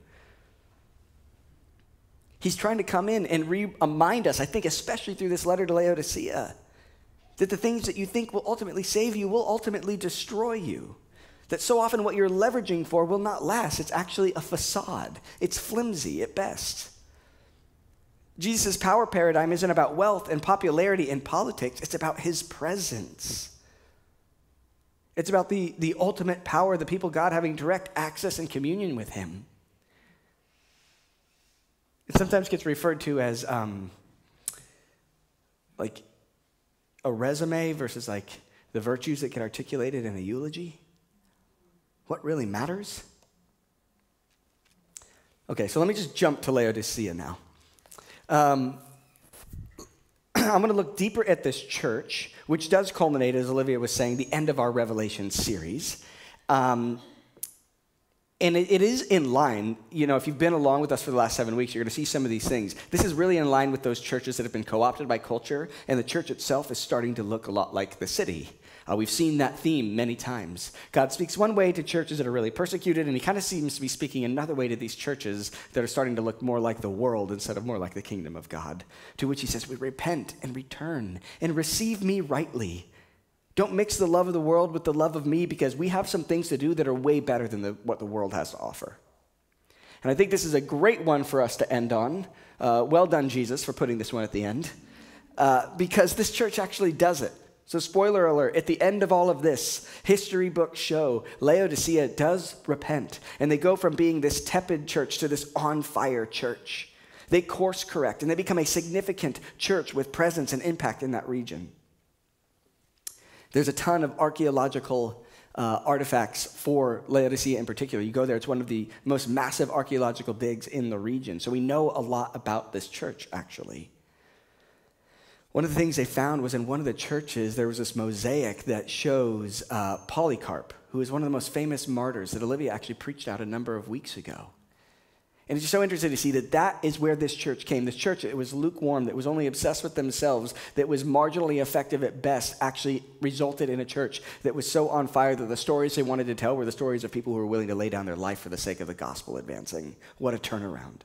He's trying to come in and remind us, I think especially through this letter to Laodicea, that the things that you think will ultimately save you will ultimately destroy you. That so often what you're leveraging for will not last. It's actually a facade. It's flimsy at best. Jesus' power paradigm isn't about wealth and popularity and politics. It's about his presence. It's about the, the ultimate power of the people of God having direct access and communion with him. It sometimes gets referred to as um, like a resume versus like the virtues that get articulated in a eulogy. What really matters? Okay, so let me just jump to Laodicea now. Um, I'm going to look deeper at this church, which does culminate, as Olivia was saying, the end of our Revelation series. Um, and it, it is in line, you know, if you've been along with us for the last seven weeks, you're going to see some of these things. This is really in line with those churches that have been co-opted by culture, and the church itself is starting to look a lot like the city. Uh, we've seen that theme many times. God speaks one way to churches that are really persecuted, and he kind of seems to be speaking another way to these churches that are starting to look more like the world instead of more like the kingdom of God, to which he says, we repent and return and receive me rightly. Don't mix the love of the world with the love of me, because we have some things to do that are way better than the, what the world has to offer. And I think this is a great one for us to end on. Uh, well done, Jesus, for putting this one at the end, uh, because this church actually does it. So spoiler alert, at the end of all of this, history books show Laodicea does repent, and they go from being this tepid church to this on-fire church. They course correct, and they become a significant church with presence and impact in that region. There's a ton of archaeological uh, artifacts for Laodicea in particular. You go there, it's one of the most massive archaeological digs in the region. So we know a lot about this church, actually. One of the things they found was in one of the churches, there was this mosaic that shows uh, Polycarp, who is one of the most famous martyrs that Olivia actually preached out a number of weeks ago. And it's just so interesting to see that that is where this church came. This church, it was lukewarm, that was only obsessed with themselves, that was marginally effective at best, actually resulted in a church that was so on fire that the stories they wanted to tell were the stories of people who were willing to lay down their life for the sake of the gospel advancing. What a turnaround.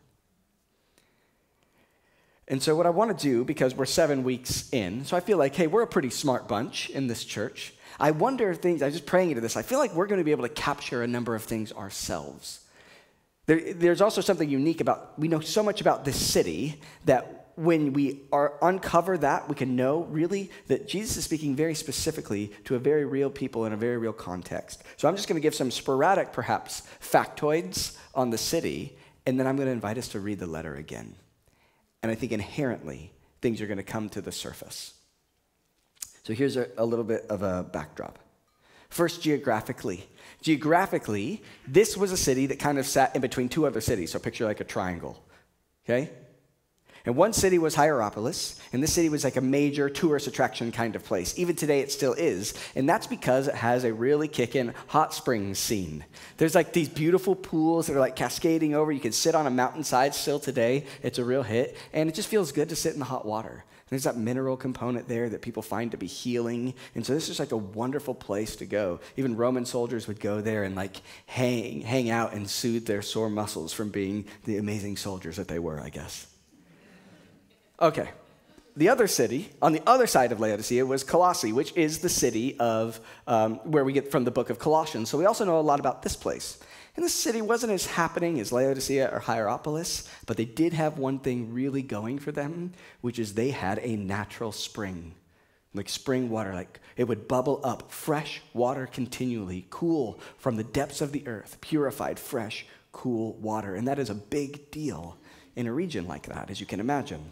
And so what I want to do, because we're seven weeks in, so I feel like, hey, we're a pretty smart bunch in this church. I wonder if things, I was just praying into this, I feel like we're going to be able to capture a number of things ourselves. There, there's also something unique about, we know so much about this city that when we are uncover that, we can know really that Jesus is speaking very specifically to a very real people in a very real context. So I'm just going to give some sporadic, perhaps, factoids on the city, and then I'm going to invite us to read the letter again. And I think inherently, things are going to come to the surface. So here's a, a little bit of a backdrop. First, geographically. Geographically, this was a city that kind of sat in between two other cities. So picture like a triangle, okay? And one city was Hierapolis, and this city was like a major tourist attraction kind of place. Even today, it still is. And that's because it has a really kickin' hot springs scene. There's like these beautiful pools that are like cascading over. You can sit on a mountainside still today. It's a real hit. And it just feels good to sit in the hot water. There's that mineral component there that people find to be healing. And so this is like a wonderful place to go. Even Roman soldiers would go there and like hang, hang out and soothe their sore muscles from being the amazing soldiers that they were, I guess. Okay, the other city, on the other side of Laodicea, was Colossae, which is the city of um, where we get from the book of Colossians. So we also know a lot about this place. And this city wasn't as happening as Laodicea or Hierapolis, but they did have one thing really going for them, which is they had a natural spring, like spring water. Like it would bubble up, fresh water continually, cool from the depths of the earth, purified, fresh, cool water. And that is a big deal in a region like that, as you can imagine.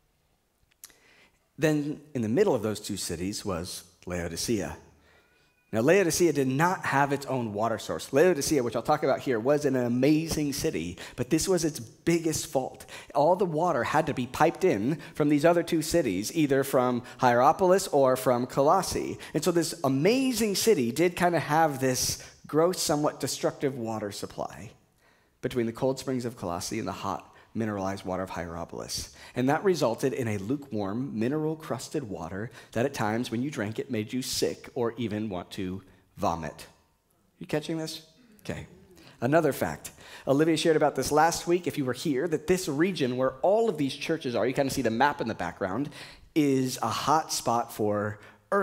Then in the middle of those two cities was Laodicea. Now, Laodicea did not have its own water source. Laodicea, which I'll talk about here, was an amazing city, but this was its biggest fault. All the water had to be piped in from these other two cities, either from Hierapolis or from Colossae. And so this amazing city did kind of have this gross, somewhat destructive water supply between the cold springs of Colossae and the hot, mineralized water of Hierapolis. And that resulted in a lukewarm, mineral-crusted water that at times, when you drank it, made you sick or even want to vomit. You catching this? Okay. Another fact. Olivia shared about this last week, if you were here, that this region where all of these churches are, you kind of see the map in the background, is a hot spot for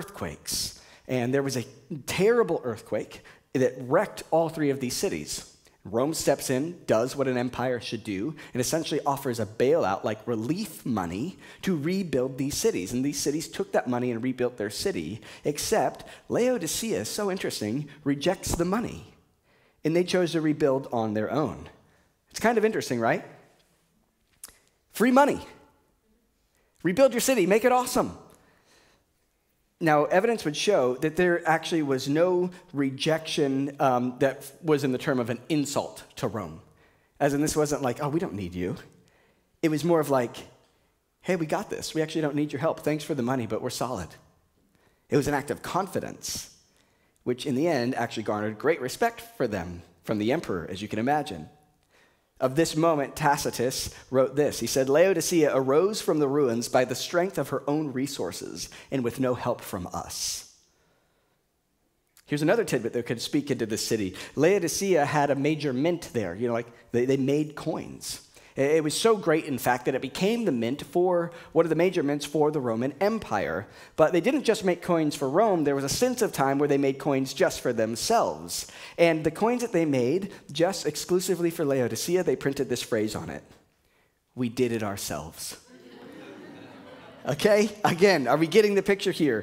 earthquakes. And there was a terrible earthquake that wrecked all three of these cities. Rome steps in, does what an empire should do, and essentially offers a bailout, like relief money, to rebuild these cities. And these cities took that money and rebuilt their city, except Laodicea, so interesting, rejects the money. And they chose to rebuild on their own. It's kind of interesting, right? Free money. Rebuild your city, make it awesome. Now, evidence would show that there actually was no rejection um, that was in the term of an insult to Rome. As in, this wasn't like, oh, we don't need you. It was more of like, hey, we got this. We actually don't need your help. Thanks for the money, but we're solid. It was an act of confidence, which in the end actually garnered great respect for them from the emperor, as you can imagine. Of this moment, Tacitus wrote this. He said, Laodicea arose from the ruins by the strength of her own resources and with no help from us. Here's another tidbit that could speak into this city. Laodicea had a major mint there. You know, like they, they made coins. It was so great, in fact, that it became the mint for one of the major mints for the Roman Empire. But they didn't just make coins for Rome. There was a sense of time where they made coins just for themselves. And the coins that they made, just exclusively for Laodicea, they printed this phrase on it. We did it ourselves. Okay? Again, are we getting the picture here?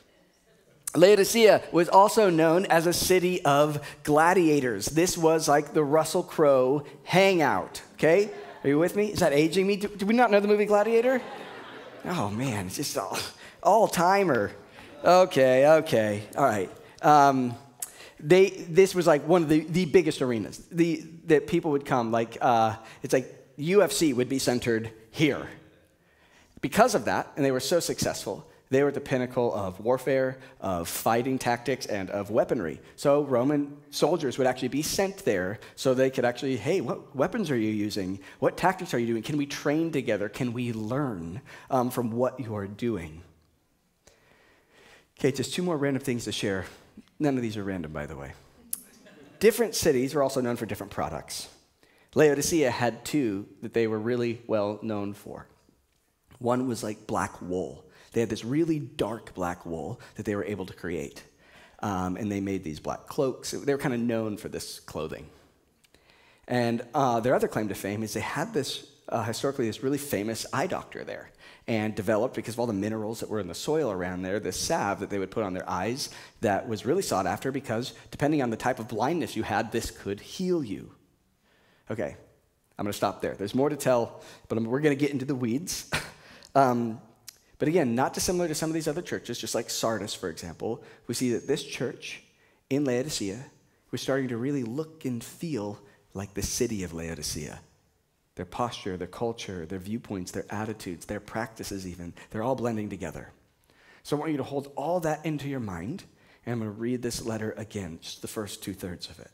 Laodicea was also known as a city of gladiators. This was like the Russell Crowe hangout, okay? Are you with me? Is that aging me? Do, do we not know the movie Gladiator? Oh, man, it's just all, all-timer. Okay, okay, all right. Um, they, this was like one of the, the biggest arenas the, that people would come. Like, uh, it's like U F C would be centered here. Because of that, and they were so successful, they were at the pinnacle of warfare, of fighting tactics, and of weaponry. So Roman soldiers would actually be sent there so they could actually, hey, what weapons are you using? What tactics are you doing? Can we train together? Can we learn um, from what you are doing? Okay, just two more random things to share. None of these are random, by the way. Different cities are also known for different products. Laodicea had two that they were really well known for. One was like black wool. They had this really dark black wool that they were able to create. Um, and they made these black cloaks. They were kind of known for this clothing. And uh, their other claim to fame is they had this, uh, historically, this really famous eye doctor there, and developed, because of all the minerals that were in the soil around there, this salve that they would put on their eyes that was really sought after because depending on the type of blindness you had, this could heal you. Okay, I'm going to stop there. There's more to tell, but I'm, we're going to get into the weeds. um, But again, not dissimilar to some of these other churches, just like Sardis, for example, we see that this church in Laodicea was starting to really look and feel like the city of Laodicea. Their posture, their culture, their viewpoints, their attitudes, their practices even, they're all blending together. So I want you to hold all that into your mind, and I'm going to read this letter again, just the first two-thirds of it.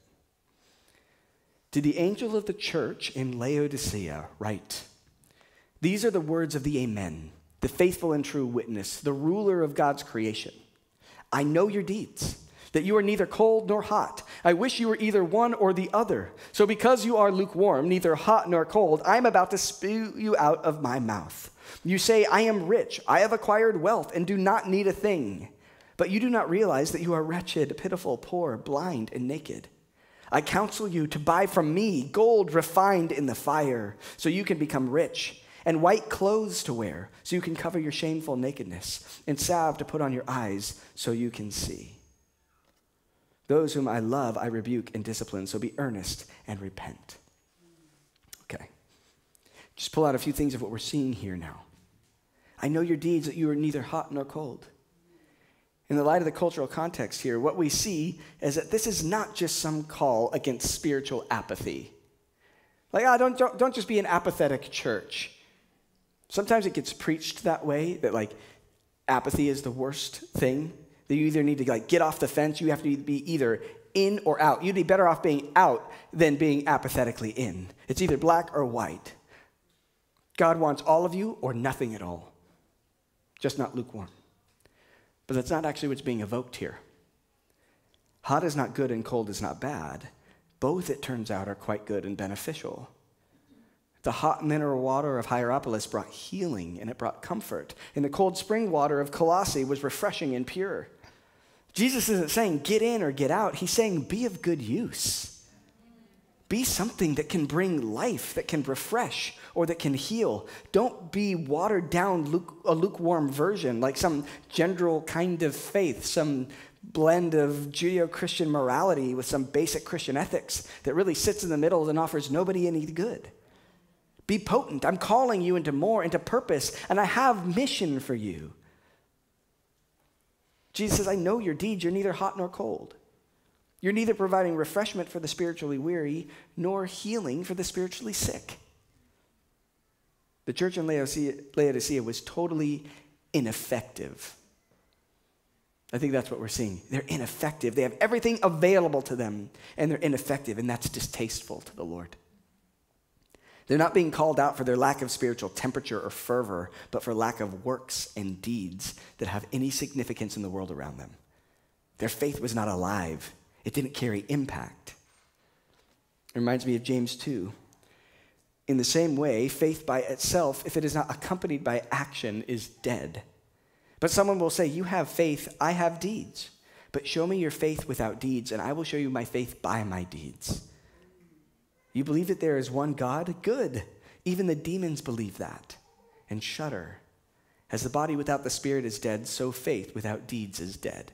To the angel of the church in Laodicea write, these are the words of the Amen, the faithful and true witness, the ruler of God's creation. I know your deeds, that you are neither cold nor hot. I wish you were either one or the other. So because you are lukewarm, neither hot nor cold, I am about to spew you out of my mouth. You say, I am rich, I have acquired wealth, and do not need a thing. But you do not realize that you are wretched, pitiful, poor, blind, and naked. I counsel you to buy from me gold refined in the fire, so you can become rich, and white clothes to wear, so you can cover your shameful nakedness, and salve to put on your eyes, so you can see. Those whom I love, I rebuke and discipline, so be earnest and repent. Okay. Just pull out a few things of what we're seeing here now. I know your deeds, that you are neither hot nor cold. In the light of the cultural context here, what we see is that this is not just some call against spiritual apathy. Like, ah, don't, don't, don't just be an apathetic church. Sometimes it gets preached that way, that like apathy is the worst thing, that you either need to like get off the fence, you have to be either in or out. You'd be better off being out than being apathetically in. It's either black or white. God wants all of you or nothing at all, just not lukewarm. But that's not actually what's being evoked here. Hot is not good and cold is not bad. Both, it turns out, are quite good and beneficial. The hot mineral water of Hierapolis brought healing and it brought comfort. And the cold spring water of Colossae was refreshing and pure. Jesus isn't saying get in or get out. He's saying be of good use. Be something that can bring life, that can refresh, or that can heal. Don't be watered down, luke, a lukewarm version, like some general kind of faith, some blend of Judeo-Christian morality with some basic Christian ethics that really sits in the middle and offers nobody any good. Be potent. I'm calling you into more, into purpose, and I have mission for you. Jesus says, I know your deeds. You're neither hot nor cold. You're neither providing refreshment for the spiritually weary nor healing for the spiritually sick. The church in Laodicea, Laodicea was totally ineffective. I think that's what we're seeing. They're ineffective. They have everything available to them, and they're ineffective, and that's distasteful to the Lord. They're not being called out for their lack of spiritual temperature or fervor, but for lack of works and deeds that have any significance in the world around them. Their faith was not alive. It didn't carry impact. It reminds me of James two. In the same way, faith by itself, if it is not accompanied by action, is dead. But someone will say, you have faith, I have deeds. But show me your faith without deeds, and I will show you my faith by my deeds. You believe that there is one God? Good. Even the demons believe that and shudder. As the body without the spirit is dead, so faith without deeds is dead.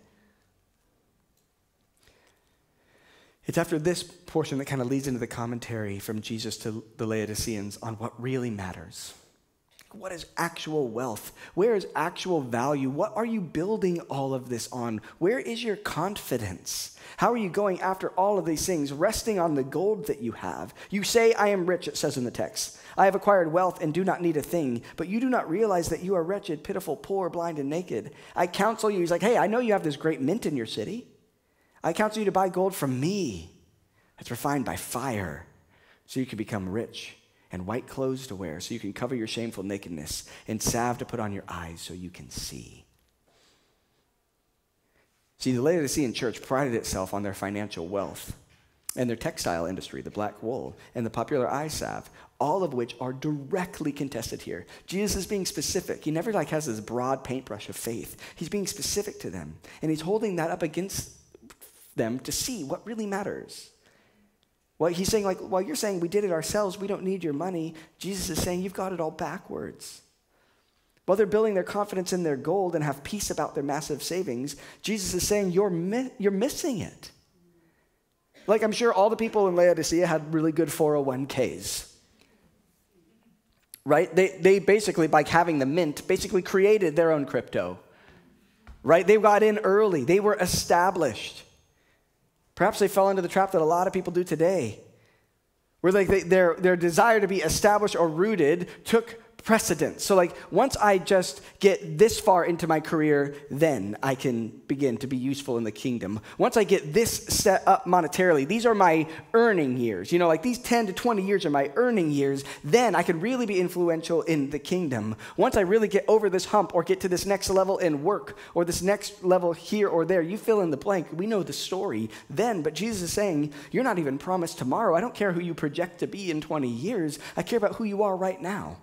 It's after this portion that kind of leads into the commentary from Jesus to the Laodiceans on what really matters. What is actual wealth? Where is actual value? What are you building all of this on? Where is your confidence? How are you going after all of these things, resting on the gold that you have? You say, I am rich, it says in the text. I have acquired wealth and do not need a thing, but you do not realize that you are wretched, pitiful, poor, blind, and naked. I counsel you, he's like, hey, I know you have this great mint in your city. I counsel you to buy gold from me that's refined by fire so you can become rich, and white clothes to wear so you can cover your shameful nakedness, and salve to put on your eyes so you can see. See, the Laodicean church prided itself on their financial wealth and their textile industry, the black wool, and the popular eye salve, all of which are directly contested here. Jesus is being specific. He never like has this broad paintbrush of faith. He's being specific to them, and he's holding that up against them to see what really matters. Well, he's saying, like, while you're saying we did it ourselves, we don't need your money, Jesus is saying you've got it all backwards. While they're building their confidence in their gold and have peace about their massive savings, Jesus is saying you're mi- you're missing it. Like, I'm sure all the people in Laodicea had really good four oh one k's. Right? They, they basically, by having the mint, basically created their own crypto. Right? They got in early. They were established. Perhaps they fell into the trap that a lot of people do today, where like they, their, their desire to be established or rooted took precedence. So like once I just get this far into my career, then I can begin to be useful in the kingdom. Once I get this set up monetarily, these are my earning years. You know, like these ten to twenty years are my earning years. Then I can really be influential in the kingdom. Once I really get over this hump or get to this next level in work or this next level here or there, you fill in the blank. We know the story then, but Jesus is saying, you're not even promised tomorrow. I don't care who you project to be in twenty years. I care about who you are right now.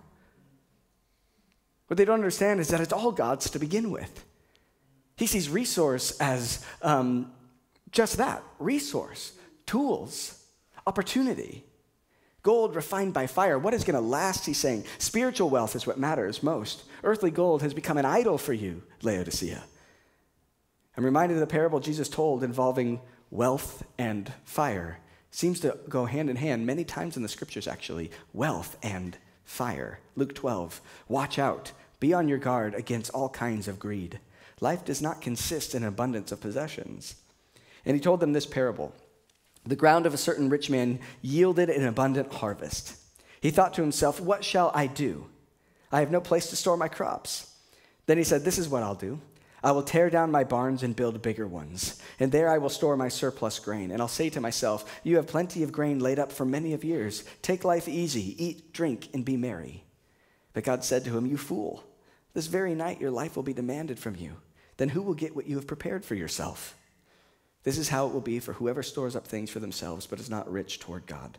What they don't understand is that it's all God's to begin with. He sees resource as um, just that, resource, tools, opportunity. Gold refined by fire. What is going to last, he's saying? Spiritual wealth is what matters most. Earthly gold has become an idol for you, Laodicea. I'm reminded of the parable Jesus told involving wealth and fire. It seems to go hand in hand many times in the scriptures, actually. Wealth and fire. Luke twelve, watch out. Be on your guard against all kinds of greed. Life does not consist in abundance of possessions. And he told them this parable. The ground of a certain rich man yielded an abundant harvest. He thought to himself, what shall I do? I have no place to store my crops. Then he said, this is what I'll do. I will tear down my barns and build bigger ones, and there I will store my surplus grain. And I'll say to myself, you have plenty of grain laid up for many of years. Take life easy, eat, drink, and be merry. But God said to him, you fool, this very night your life will be demanded from you. Then who will get what you have prepared for yourself? This is how it will be for whoever stores up things for themselves, but is not rich toward God.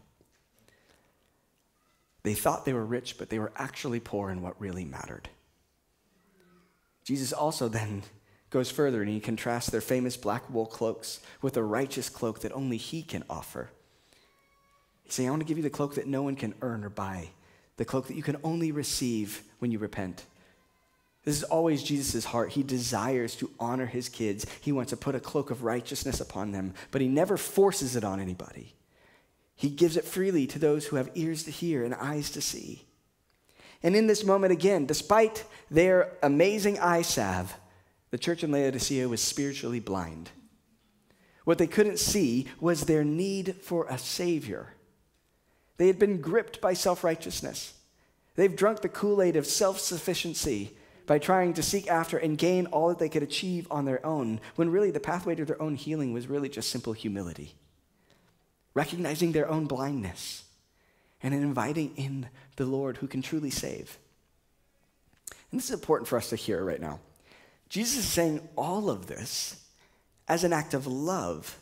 They thought they were rich, but they were actually poor in what really mattered. Jesus also then goes further and he contrasts their famous black wool cloaks with a righteous cloak that only he can offer. He's saying, I want to give you the cloak that no one can earn or buy, the cloak that you can only receive when you repent. This is always Jesus' heart. He desires to honor his kids. He wants to put a cloak of righteousness upon them, but he never forces it on anybody. He gives it freely to those who have ears to hear and eyes to see. And in this moment again, despite their amazing eye salve, the church in Laodicea was spiritually blind. What they couldn't see was their need for a Savior. They had been gripped by self-righteousness. They've drunk the Kool-Aid of self-sufficiency by trying to seek after and gain all that they could achieve on their own, when really the pathway to their own healing was really just simple humility. Recognizing their own blindness and inviting in the Lord who can truly save. And this is important for us to hear right now. Jesus is saying all of this as an act of love.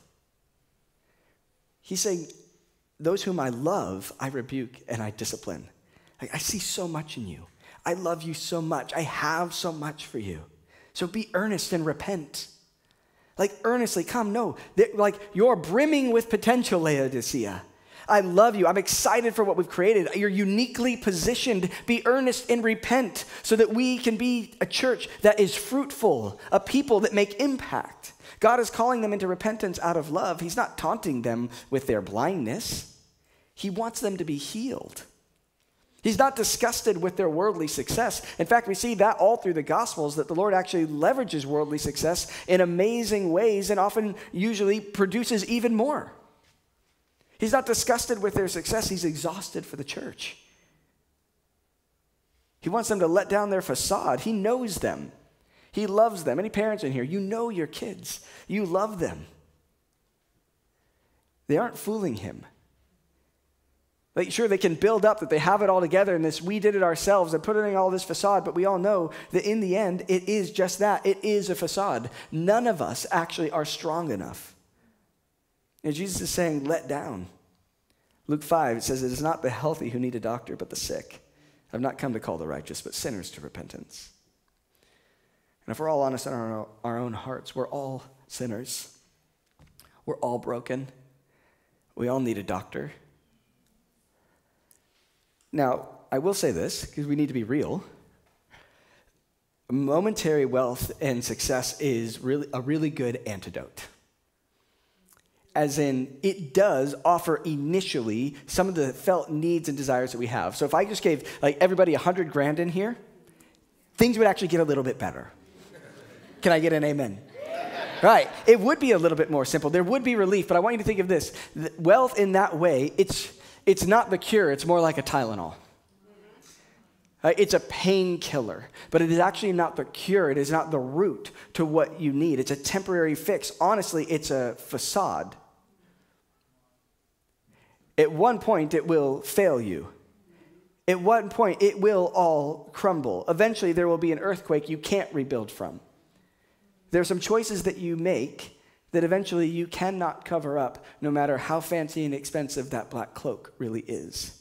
He's saying, those whom I love, I rebuke and I discipline. Like, I see so much in you. I love you so much. I have so much for you. So be earnest and repent. Like, earnestly, come, no. Like, you're brimming with potential, Laodicea. I love you. I'm excited for what we've created. You're uniquely positioned. Be earnest and repent so that we can be a church that is fruitful, a people that make impact. God is calling them into repentance out of love. He's not taunting them with their blindness. He wants them to be healed. He's not disgusted with their worldly success. In fact, we see that all through the Gospels, that the Lord actually leverages worldly success in amazing ways and often usually produces even more. He's not disgusted with their success. He's exhausted for the church. He wants them to let down their facade. He knows them. He loves them. Any parents in here, you know your kids. You love them. They aren't fooling him. Like, sure, they can build up that they have it all together and this, we did it ourselves and put in all this facade, but we all know that in the end, it is just that. It is a facade. None of us actually are strong enough. And Jesus is saying, let down. Luke five, it says, it is not the healthy who need a doctor, but the sick. I've not come to call the righteous, but sinners to repentance. And if we're all honest in our, our own hearts, we're all sinners. We're all broken. We all need a doctor. Now, I will say this, because we need to be real. Momentary wealth and success is really a really good antidote. As in, it does offer initially some of the felt needs and desires that we have. So if I just gave like everybody a hundred grand in here, things would actually get a little bit better. Can I get an amen? Right. It would be a little bit more simple. There would be relief, but I want you to think of this. Wealth in that way, it's It's not the cure, it's more like a Tylenol. Uh, it's a painkiller, but it is actually not the cure. It is not the root to what you need. It's a temporary fix. Honestly, it's a facade. At one point, it will fail you. At one point, it will all crumble. Eventually, there will be an earthquake you can't rebuild from. There are some choices that you make that eventually you cannot cover up, no matter how fancy and expensive that black cloak really is.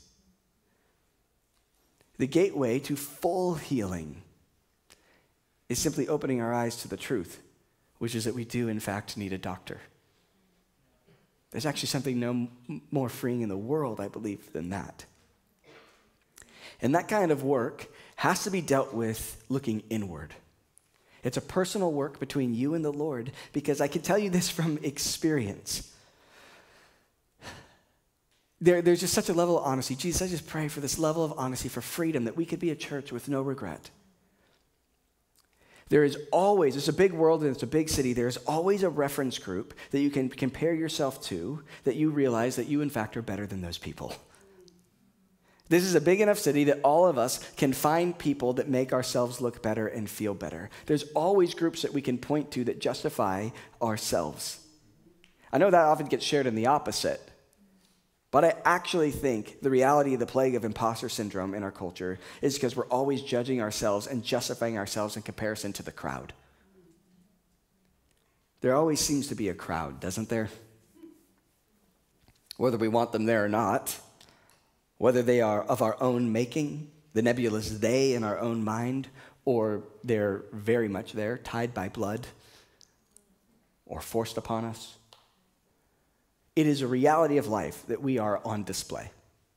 The gateway to full healing is simply opening our eyes to the truth, which is that we do, in fact, need a doctor. There's actually something no more freeing in the world, I believe, than that. And that kind of work has to be dealt with looking inward. It's a personal work between you and the Lord, because I can tell you this from experience. There, there's just such a level of honesty. Jesus, I just pray for this level of honesty, for freedom, that we could be a church with no regret. There is always, it's a big world and it's a big city, there's always a reference group that you can compare yourself to, that you realize that you, in fact, are better than those people. This is a big enough city that all of us can find people that make ourselves look better and feel better. There's always groups that we can point to that justify ourselves. I know that often gets shared in the opposite, but I actually think the reality of the plague of imposter syndrome in our culture is because we're always judging ourselves and justifying ourselves in comparison to the crowd. There always seems to be a crowd, doesn't there? Whether we want them there or not. Whether they are of our own making, the nebulous they in our own mind, or they're very much there, tied by blood, or forced upon us. It is a reality of life that we are on display.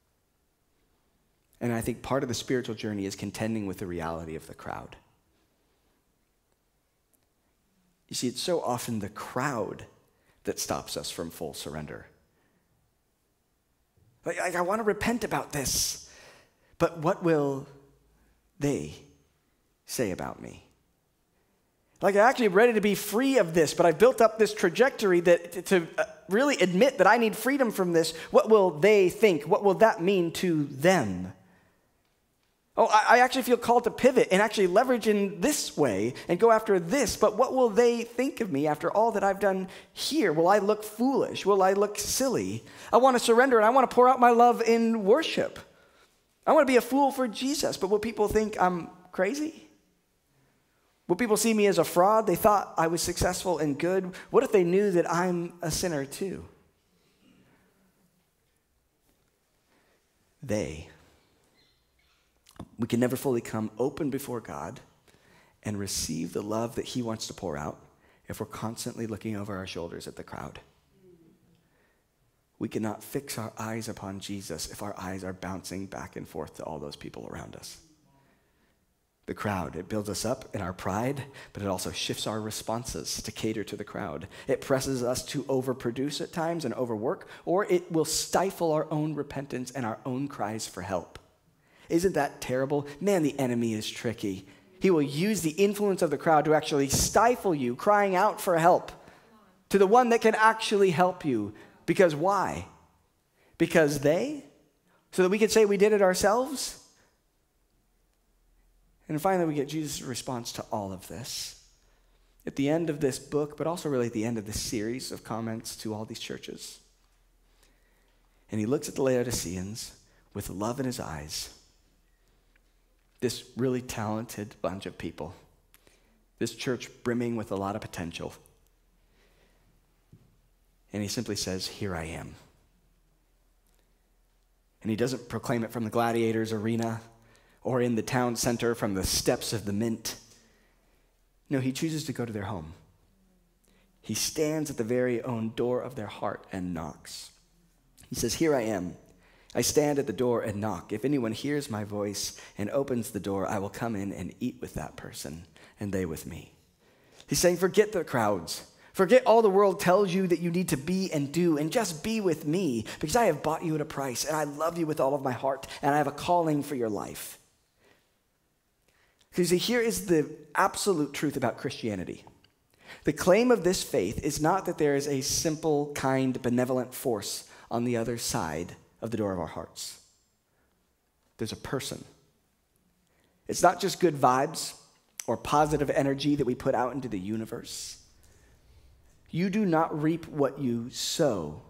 And I think part of the spiritual journey is contending with the reality of the crowd. You see, it's so often the crowd that stops us from full surrender. Like, like I want to repent about this, but what will they say about me? Like, I'm actually ready to be free of this, but I've built up this trajectory that to really admit that I need freedom from this. What will they think? What will that mean to them? Oh, I actually feel called to pivot and actually leverage in this way and go after this, but what will they think of me after all that I've done here? Will I look foolish? Will I look silly? I want to surrender and I want to pour out my love in worship. I want to be a fool for Jesus, but will people think I'm crazy? Will people see me as a fraud? They thought I was successful and good. What if they knew that I'm a sinner too? They. We can never fully come open before God and receive the love that he wants to pour out if we're constantly looking over our shoulders at the crowd. We cannot fix our eyes upon Jesus if our eyes are bouncing back and forth to all those people around us. The crowd, it builds us up in our pride, but it also shifts our responses to cater to the crowd. It presses us to overproduce at times and overwork, or it will stifle our own repentance and our own cries for help. Isn't that terrible? Man, the enemy is tricky. He will use the influence of the crowd to actually stifle you, crying out for help to the one that can actually help you. Because why? Because they? So that we could say we did it ourselves? And finally, we get Jesus' response to all of this. At the end of this book, but also really at the end of this series of comments to all these churches. And he looks at the Laodiceans with love in his eyes. This really talented bunch of people. This church brimming with a lot of potential. And he simply says, "Here I am." And he doesn't proclaim it from the gladiators' arena or in the town center from the steps of the Mint. No, he chooses to go to their home. He stands at the very own door of their heart and knocks. He says, "Here I am. I stand at the door and knock. If anyone hears my voice and opens the door, I will come in and eat with that person, and they with me." He's saying, forget the crowds. Forget all the world tells you that you need to be and do, and just be with me, because I have bought you at a price, and I love you with all of my heart, and I have a calling for your life. Because here is the absolute truth about Christianity. The claim of this faith is not that there is a simple, kind, benevolent force on the other side of the door of our hearts. There's a person. It's not just good vibes or positive energy that we put out into the universe. You do not reap what you sow.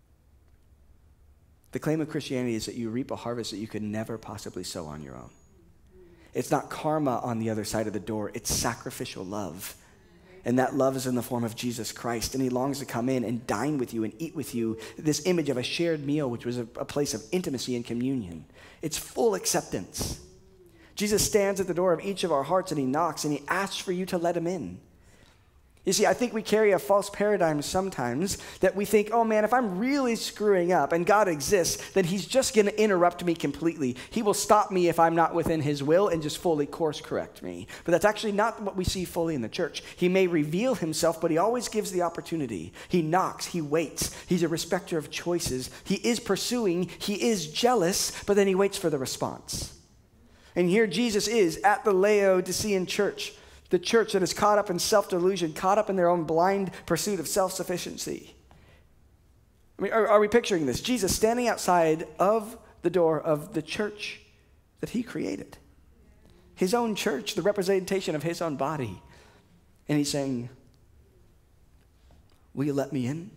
The claim of Christianity is that you reap a harvest that you could never possibly sow on your own. It's not karma on the other side of the door. It's sacrificial love. And that love is in the form of Jesus Christ. And he longs to come in and dine with you and eat with you. This image of a shared meal, which was a, a place of intimacy and communion. It's full acceptance. Jesus stands at the door of each of our hearts and he knocks and he asks for you to let him in. You see, I think we carry a false paradigm sometimes that we think, oh man, if I'm really screwing up and God exists, then he's just going to interrupt me completely. He will stop me if I'm not within his will and just fully course correct me. But that's actually not what we see fully in the church. He may reveal himself, but he always gives the opportunity. He knocks, he waits. He's a respecter of choices. He is pursuing, he is jealous, but then he waits for the response. And here Jesus is at the Laodicean church. The church that is caught up in self-delusion, caught up in their own blind pursuit of self-sufficiency. I mean, are, are we picturing this? Jesus standing outside of the door of the church that he created. His own church, the representation of his own body. And he's saying, will you let me in?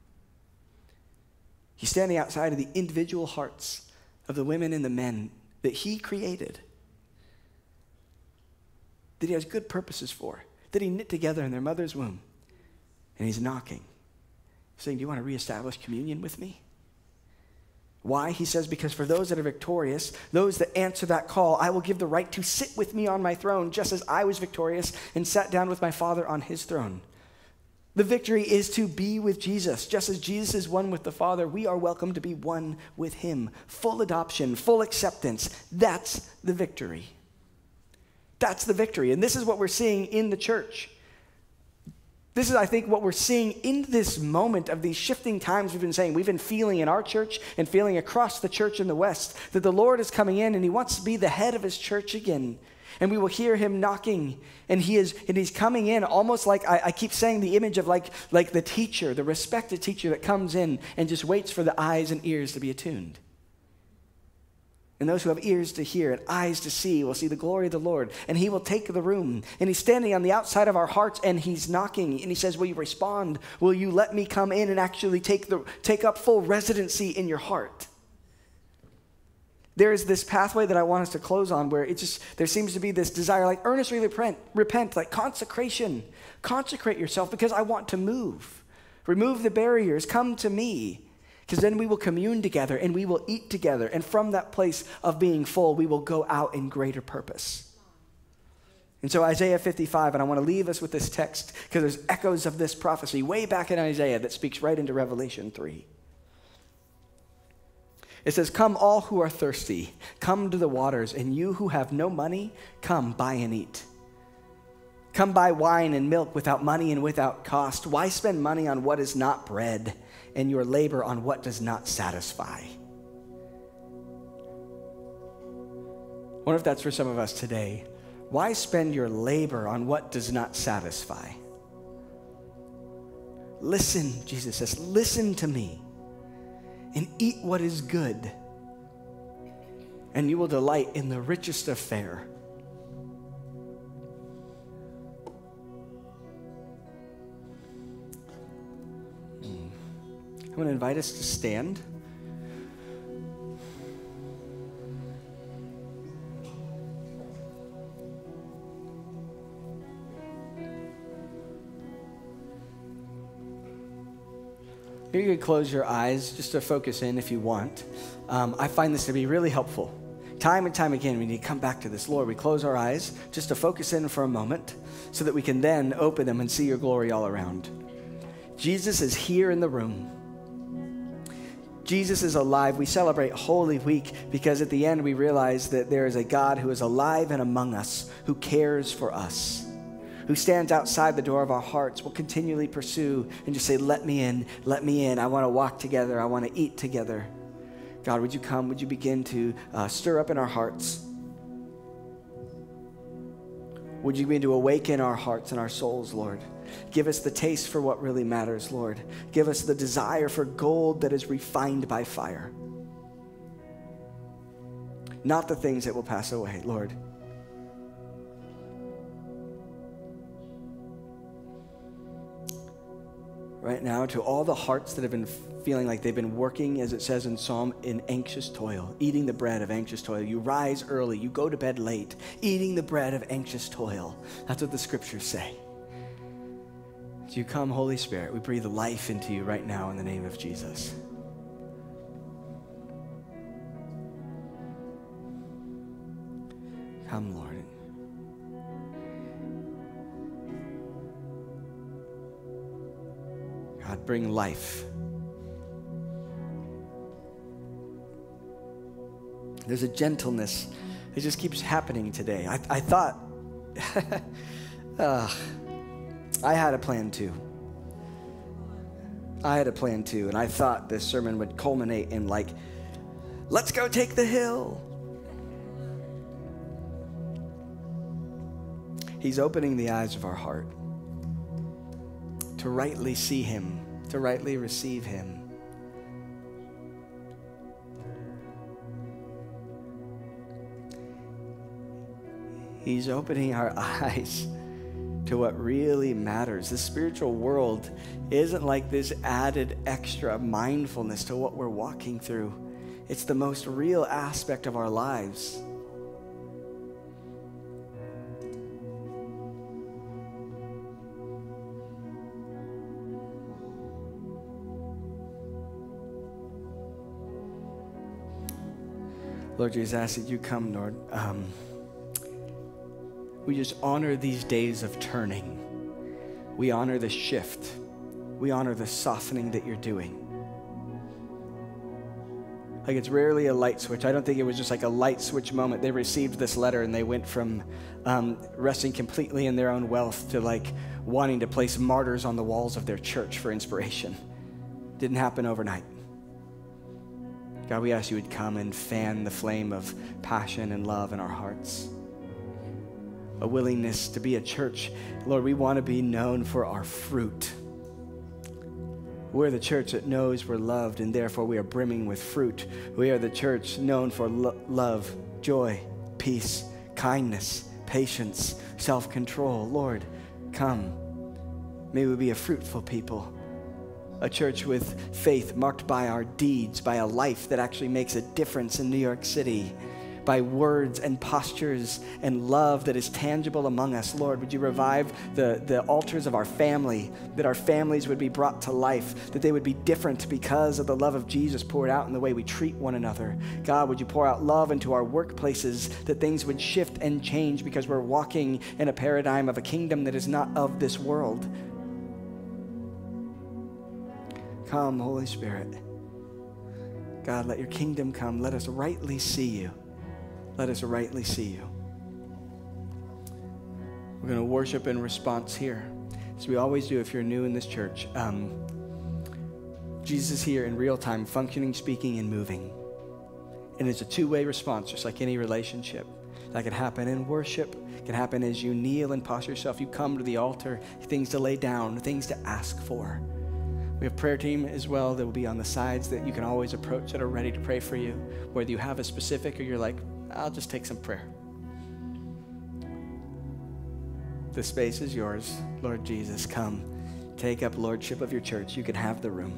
He's standing outside of the individual hearts of the women and the men that he created. That he has good purposes for, that he knit together in their mother's womb. And he's knocking, saying, do you want to reestablish communion with me? Why? He says, because for those that are victorious, those that answer that call, I will give the right to sit with me on my throne, just as I was victorious and sat down with my Father on his throne. The victory is to be with Jesus. Just as Jesus is one with the Father, we are welcome to be one with him. Full adoption, full acceptance. That's the victory. That's the victory. And this is what we're seeing in the church. This is, I think, what we're seeing in this moment of these shifting times we've been saying. We've been feeling in our church and feeling across the church in the West that the Lord is coming in and he wants to be the head of his church again. And we will hear him knocking, and he is, and he's coming in almost like, I, I keep saying the image of like, like the teacher, the respected teacher that comes in and just waits for the eyes and ears to be attuned. And those who have ears to hear and eyes to see will see the glory of the Lord. And he will take the room. And he's standing on the outside of our hearts and he's knocking. And he says, will you respond? Will you let me come in and actually take, the, take up full residency in your heart? There is this pathway that I want us to close on where it just, there seems to be this desire, like earnestly repent, repent, like consecration. Consecrate yourself because I want to move. Remove the barriers. Come to me. Because then we will commune together and we will eat together. And from that place of being full, we will go out in greater purpose. And so Isaiah fifty-five, and I want to leave us with this text because there's echoes of this prophecy way back in Isaiah that speaks right into Revelation three. It says, come all who are thirsty, come to the waters, and you who have no money, come buy and eat. Come buy wine and milk without money and without cost. Why spend money on what is not bread and your labor on what does not satisfy? I wonder if that's for some of us today. Why spend your labor on what does not satisfy? Listen, Jesus says, listen to me and eat what is good, and you will delight in the richest of fare. I'm going to invite us to stand. Maybe you could close your eyes just to focus in if you want. Um, I find this to be really helpful. Time and time again, we need to come back to this. Lord, we close our eyes just to focus in for a moment so that we can then open them and see your glory all around. Jesus is here in the room. Jesus is alive. We celebrate Holy Week because at the end we realize that there is a God who is alive and among us, who cares for us, who stands outside the door of our hearts, will continually pursue and just say, let me in, let me in. I want to walk together. I want to eat together. God, would you come? Would you begin to uh, stir up in our hearts? Would you begin to awaken our hearts and our souls, Lord? Give us the taste for what really matters, Lord. Give us the desire for gold that is refined by fire. Not the things that will pass away, Lord. Right now, to all the hearts that have been feeling like they've been working, as it says in Psalm, in anxious toil, eating the bread of anxious toil. You rise early, you go to bed late, eating the bread of anxious toil. That's what the scriptures say. As you come, Holy Spirit, we breathe life into you right now in the name of Jesus. Come, Lord. God, bring life. There's a gentleness that just keeps happening today. I, I thought, uh, I had a plan too. I had a plan too, and I thought this sermon would culminate in like, let's go take the hill. He's opening the eyes of our heart to rightly see him, to rightly receive him. He's opening our eyes to what really matters. The spiritual world isn't like this added extra mindfulness to what we're walking through. It's the most real aspect of our lives. Lord Jesus, I ask that you come, Lord. Um, we just honor these days of turning. We honor the shift. We honor the softening that you're doing. Like, it's rarely a light switch. I don't think it was just like a light switch moment. They received this letter and they went from um, resting completely in their own wealth to like wanting to place martyrs on the walls of their church for inspiration. Didn't happen overnight. God, we ask you would come and fan the flame of passion and love in our hearts. A willingness to be a church. Lord, we want to be known for our fruit. We're the church that knows we're loved, and therefore we are brimming with fruit. We are the church known for lo- love, joy, peace, kindness, patience, self-control. Lord, come. May we be a fruitful people. A church with faith marked by our deeds, by a life that actually makes a difference in New York City, by words and postures and love that is tangible among us. Lord, would you revive the, the altars of our family, that our families would be brought to life, that they would be different because of the love of Jesus poured out in the way we treat one another. God, would you pour out love into our workplaces, that things would shift and change because we're walking in a paradigm of a kingdom that is not of this world. Come, Holy Spirit. God, let your kingdom come. Let us rightly see you. Let us rightly see you. We're going to worship in response here, as we always do if you're new in this church. Um, Jesus is here in real time, functioning, speaking, and moving. And it's a two-way response, just like any relationship. That can happen in worship. It can happen as you kneel and posture yourself. You come to the altar, things to lay down, things to ask for. We have a prayer team as well that will be on the sides that you can always approach that are ready to pray for you, whether you have a specific or you're like, I'll just take some prayer. The space is yours. Lord Jesus, come. Take up lordship of your church. You can have the room.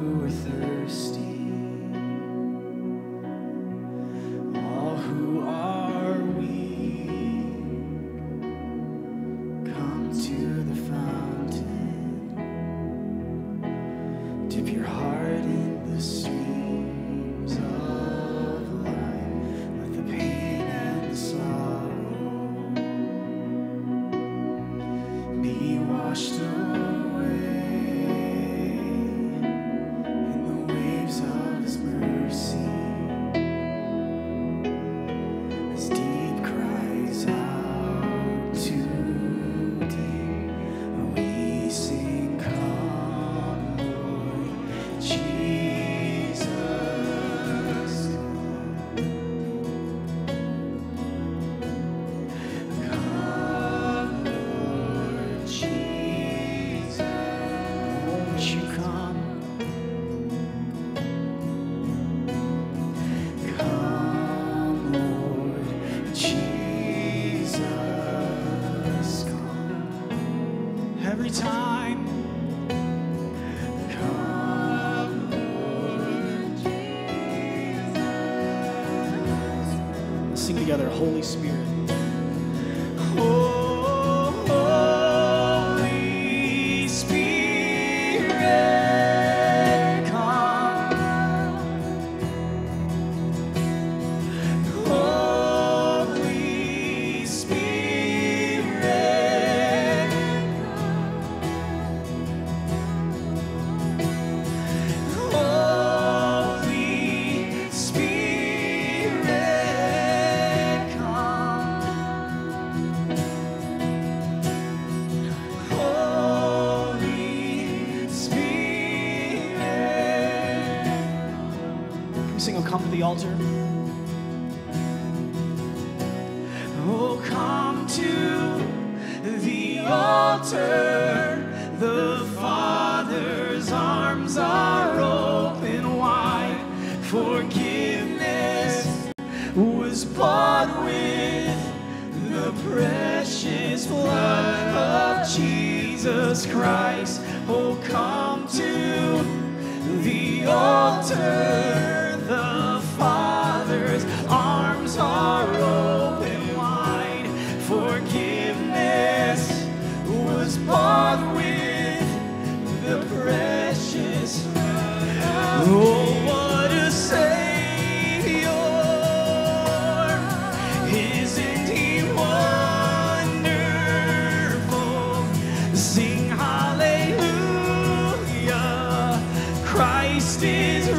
who are thirsty, all who are weak, come to the fountain. Dip your heart in the streams of life. Let the pain and the sorrow be washed away in the waves of His mercy. As deep cries out to deep, we sing, come, Lord Jesus, come, Lord Jesus, won't you come? Come, Lord Jesus, come. Every time, come, Lord Jesus. Let's sing together, Holy Spirit. Oh, Holy Spirit, come. Holy Spirit, Holy Spirit, come. Holy Spirit. Can we sing "Oh Come to the Altar"? Oh, come to the altar. The Father's arms are open wide. Forgiveness was bought with the precious blood of Jesus Christ. Oh, come to the altar. The Father's arms are open wide. Forgiveness was bought with the precious. Oh, what a Savior! Isn't He wonderful? Sing hallelujah! Christ is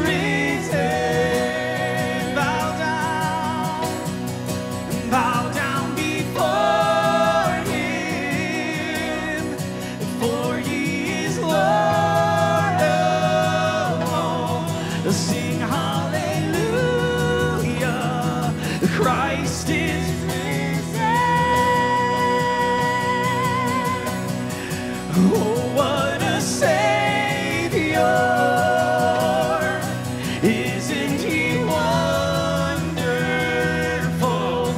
risen. Bow down, bow down before Him, for He is Lord of all. Sing hallelujah! Christ is oh, what a Savior! Isn't He wonderful?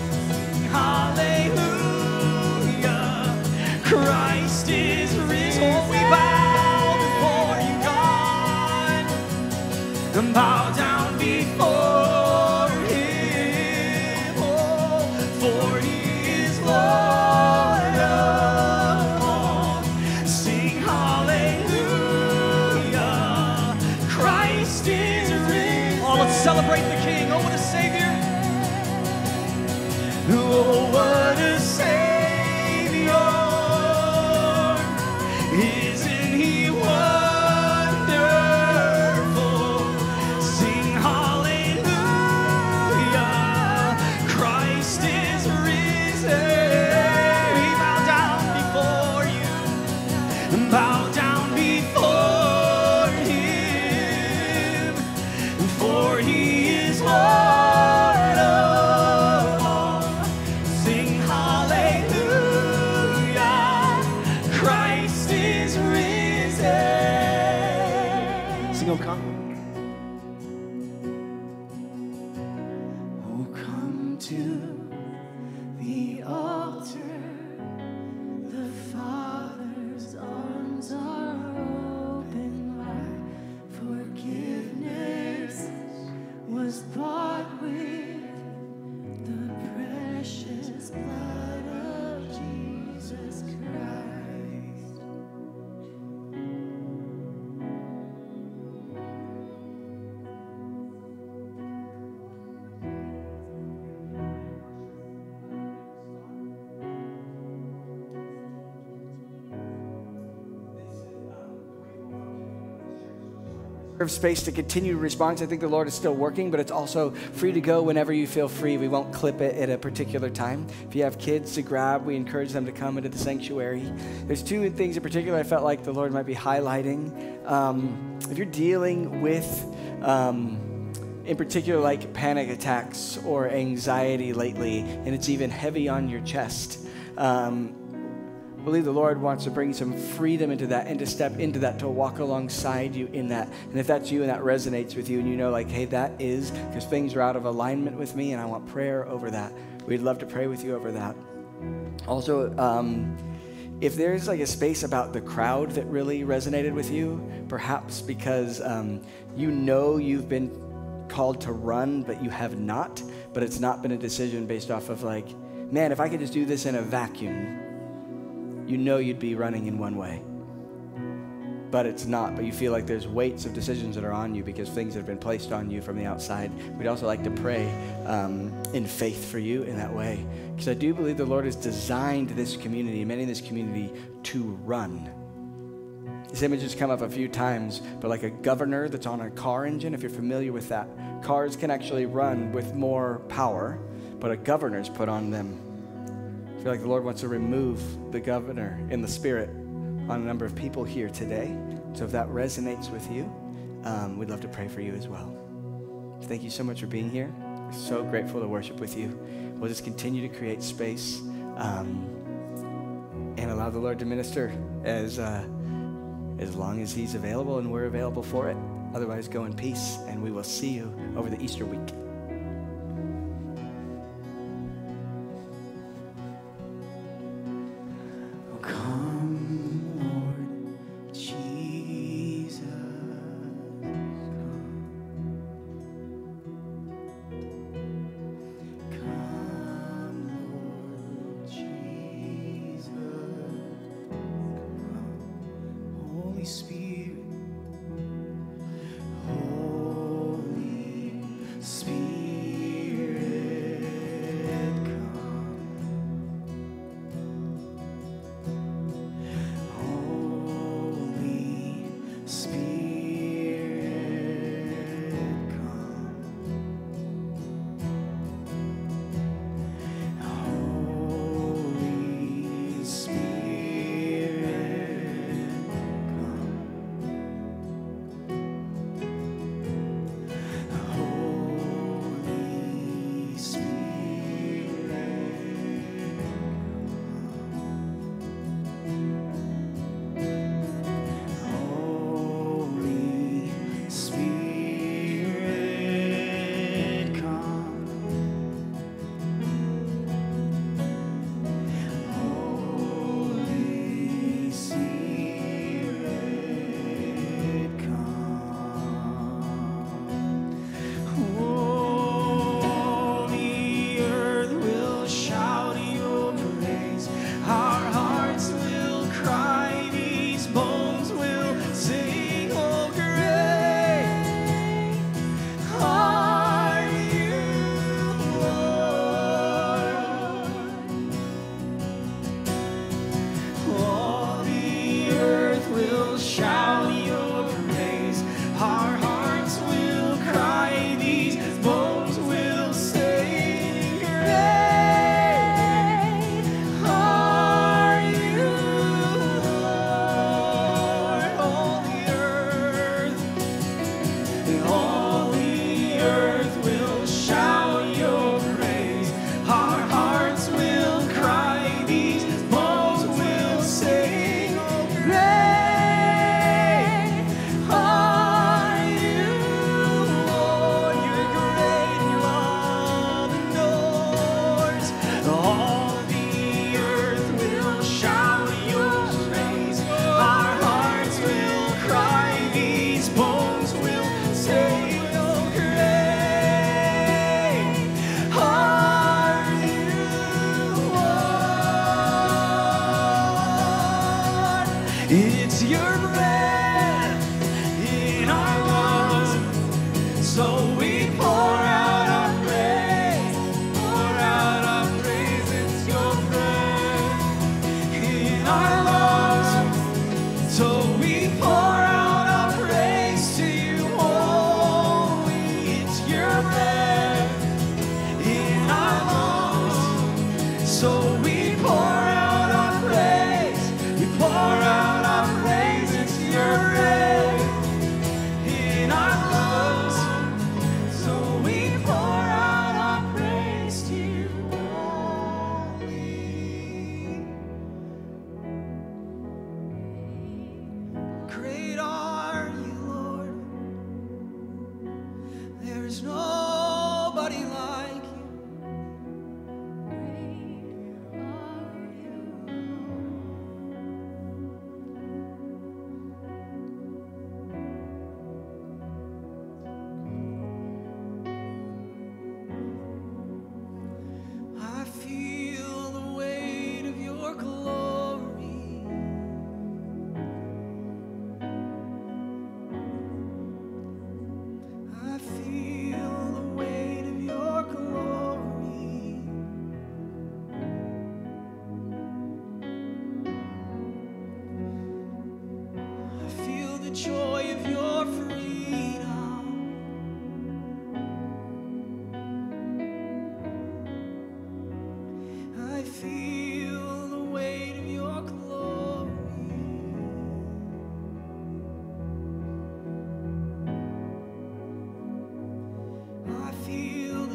Hallelujah! Christ is risen. Oh, we bow before You, God, and bow down before Him. Oh, for He is Lord of all. Sing hallelujah! Christ is risen. Oh, let's celebrate the King. Oh, what a Savior! Oh, what a Savior! Isn't He wonderful? Sing hallelujah! Christ is risen. We bow down before You, bow down before Him, for He is Lord of all. Sing hallelujah! Christ is risen. Sing, oh come. Oh, come to the altar. The Father's arms are open wide. space to continue to respond. I think the Lord is still working, but it's also free to go whenever you feel free. We won't clip it at a particular time. If you have kids to grab, we encourage them to come into the sanctuary. There's two things in particular I felt like the Lord might be highlighting. Um, if you're dealing with, um, in particular, like panic attacks or anxiety lately, and it's even heavy on your chest, um, I believe the Lord wants to bring some freedom into that and to step into that, to walk alongside you in that. And if that's you and that resonates with you and you know like, hey, that is because things are out of alignment with me and I want prayer over that, we'd love to pray with you over that. Also, um, if there's like a space about the crowd that really resonated with you, perhaps because um, you know you've been called to run, but you have not, but it's not been a decision based off of like, man, if I could just do this in a vacuum, you know you'd be running in one way, but it's not. But you feel like there's weights of decisions that are on you because things have been placed on you from the outside. We'd also like to pray um, in faith for you in that way, because I do believe the Lord has designed this community, many in this community, to run. This image has come up a few times, but like a governor that's on a car engine, if you're familiar with that, cars can actually run with more power, but a governor's put on them. I feel like the Lord wants to remove the governor in the spirit on a number of people here today. So if that resonates with you, um, we'd love to pray for you as well. Thank you so much for being here. We're so grateful to worship with you. We'll just continue to create space um, and allow the Lord to minister as, uh, as long as he's available and we're available for it. Otherwise, go in peace, and we will see you over the Easter week. Spirit, Holy Spirit.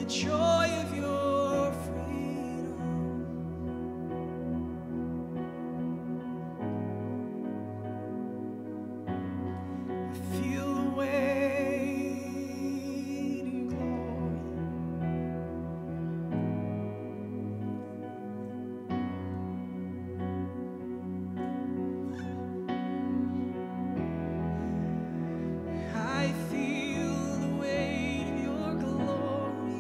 the joy of your freedom. I feel the weight in glory. I feel the weight of your glory.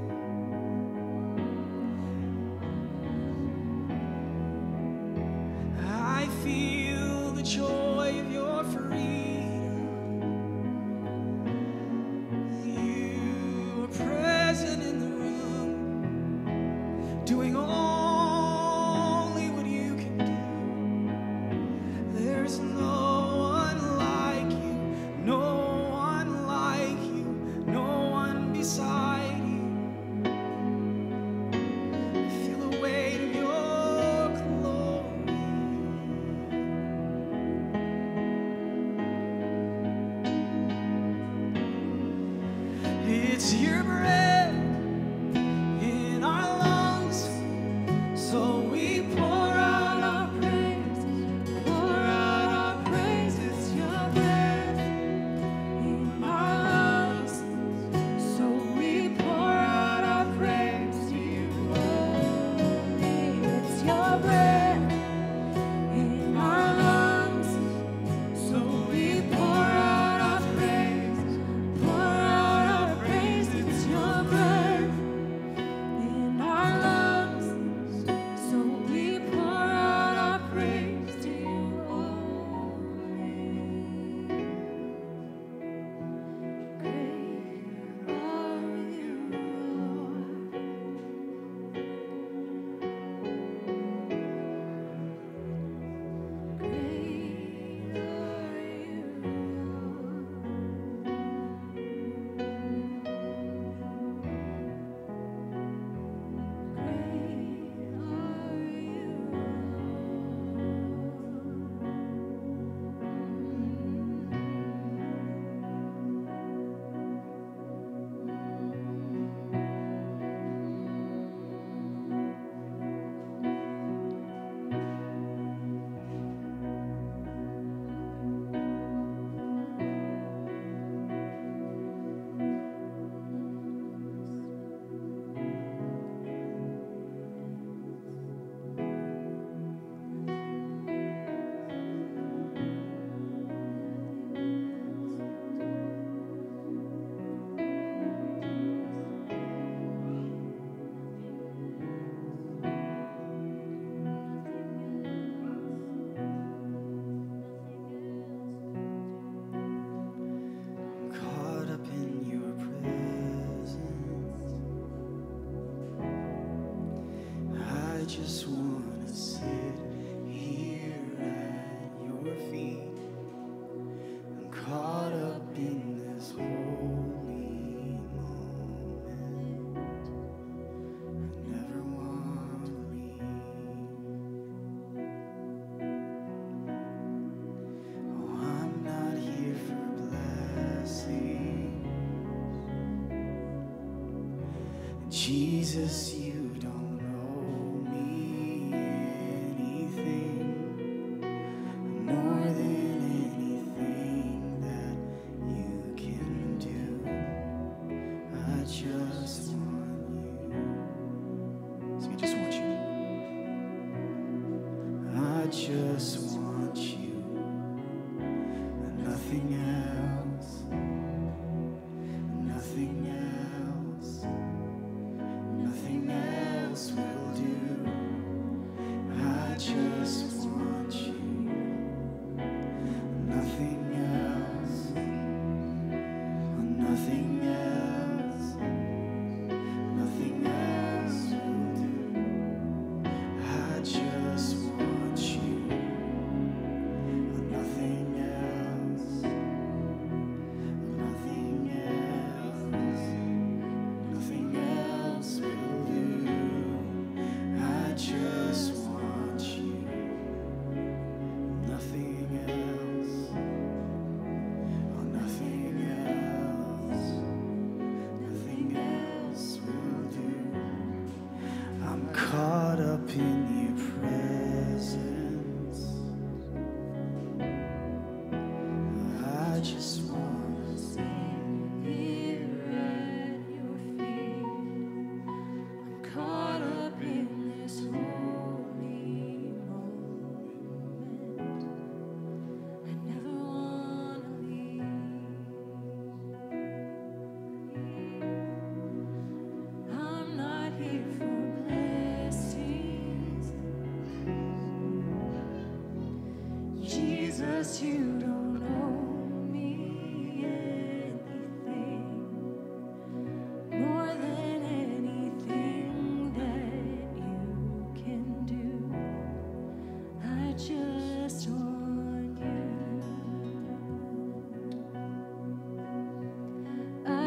I feel the joy of your freedom. You are present in the room, doing only what you can do. There's no one like you, no one like you, no one beside you. I feel the weight of your glory. It's your breath in our lungs, so we pour out our praise, pour out our praise. It's your breath in our lungs, so we pour out our praise to you only. It's your breath in our lungs, so we pour out our praise, pour out our praise. It's your breath in our lungs, so we pour out our praise to you only. Great are you, Lord. Great are you, caught up in your presence. I just wanna sit here at your feet. I'm caught up in this holy moment. I never want to leave. Oh, I'm not here for blessing. Jesus, you don't owe me anything more than anything that you can do. I just want you. So I just want you. I just want you and nothing else. Nothing else. Nothing else will do. I just want you. Nothing else. Nothing else.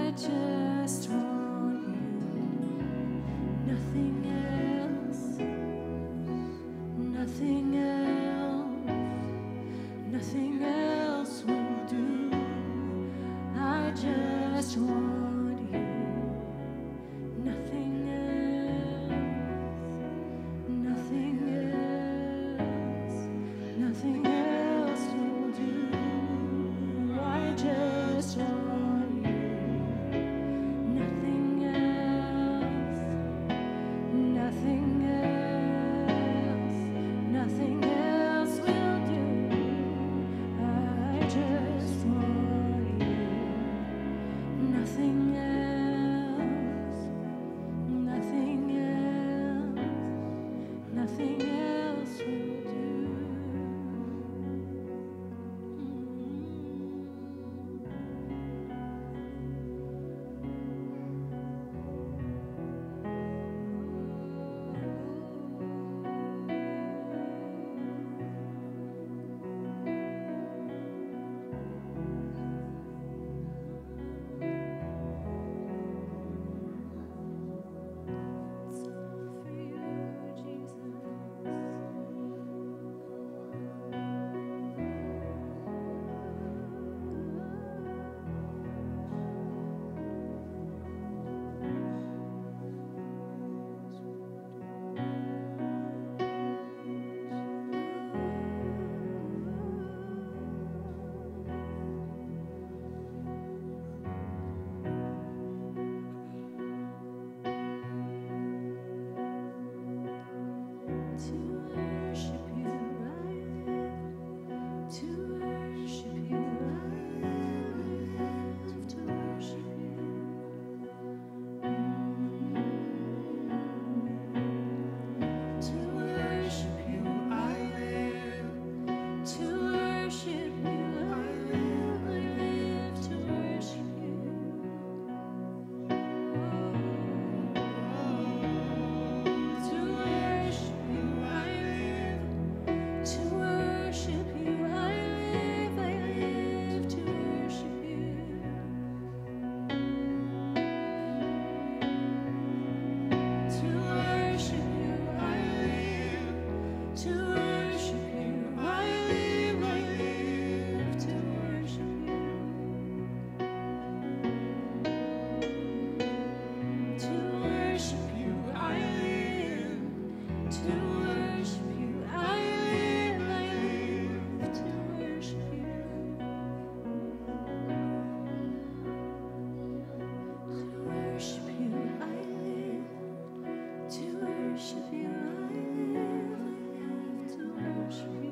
I just want you, nothing else, nothing else, nothing else will do. I just want you, nothing else, nothing else, nothing else will do. I just want you, nothing else, nothing else, nothing else will do. I just want you, nothing else, nothing else, nothing else will do. To worship you, I live. To worship you, I live. To worship you. To worship you, I live. To worship you, I live. I live to worship you. To worship you, I live. To worship you, I live. I live to worship you. To worship you, I live. To worship you, I live. I live to worship you. To worship you, I live. To worship you, I live. I live to worship you. To worship you, I live. To worship you, I live. I live to worship you.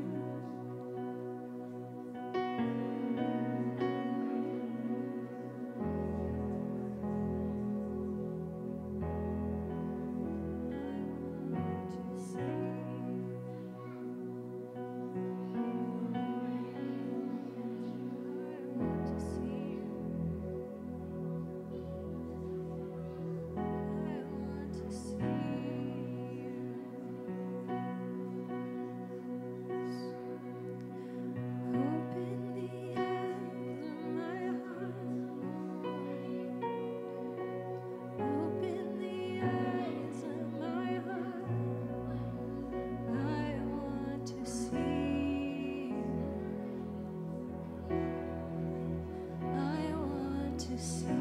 To see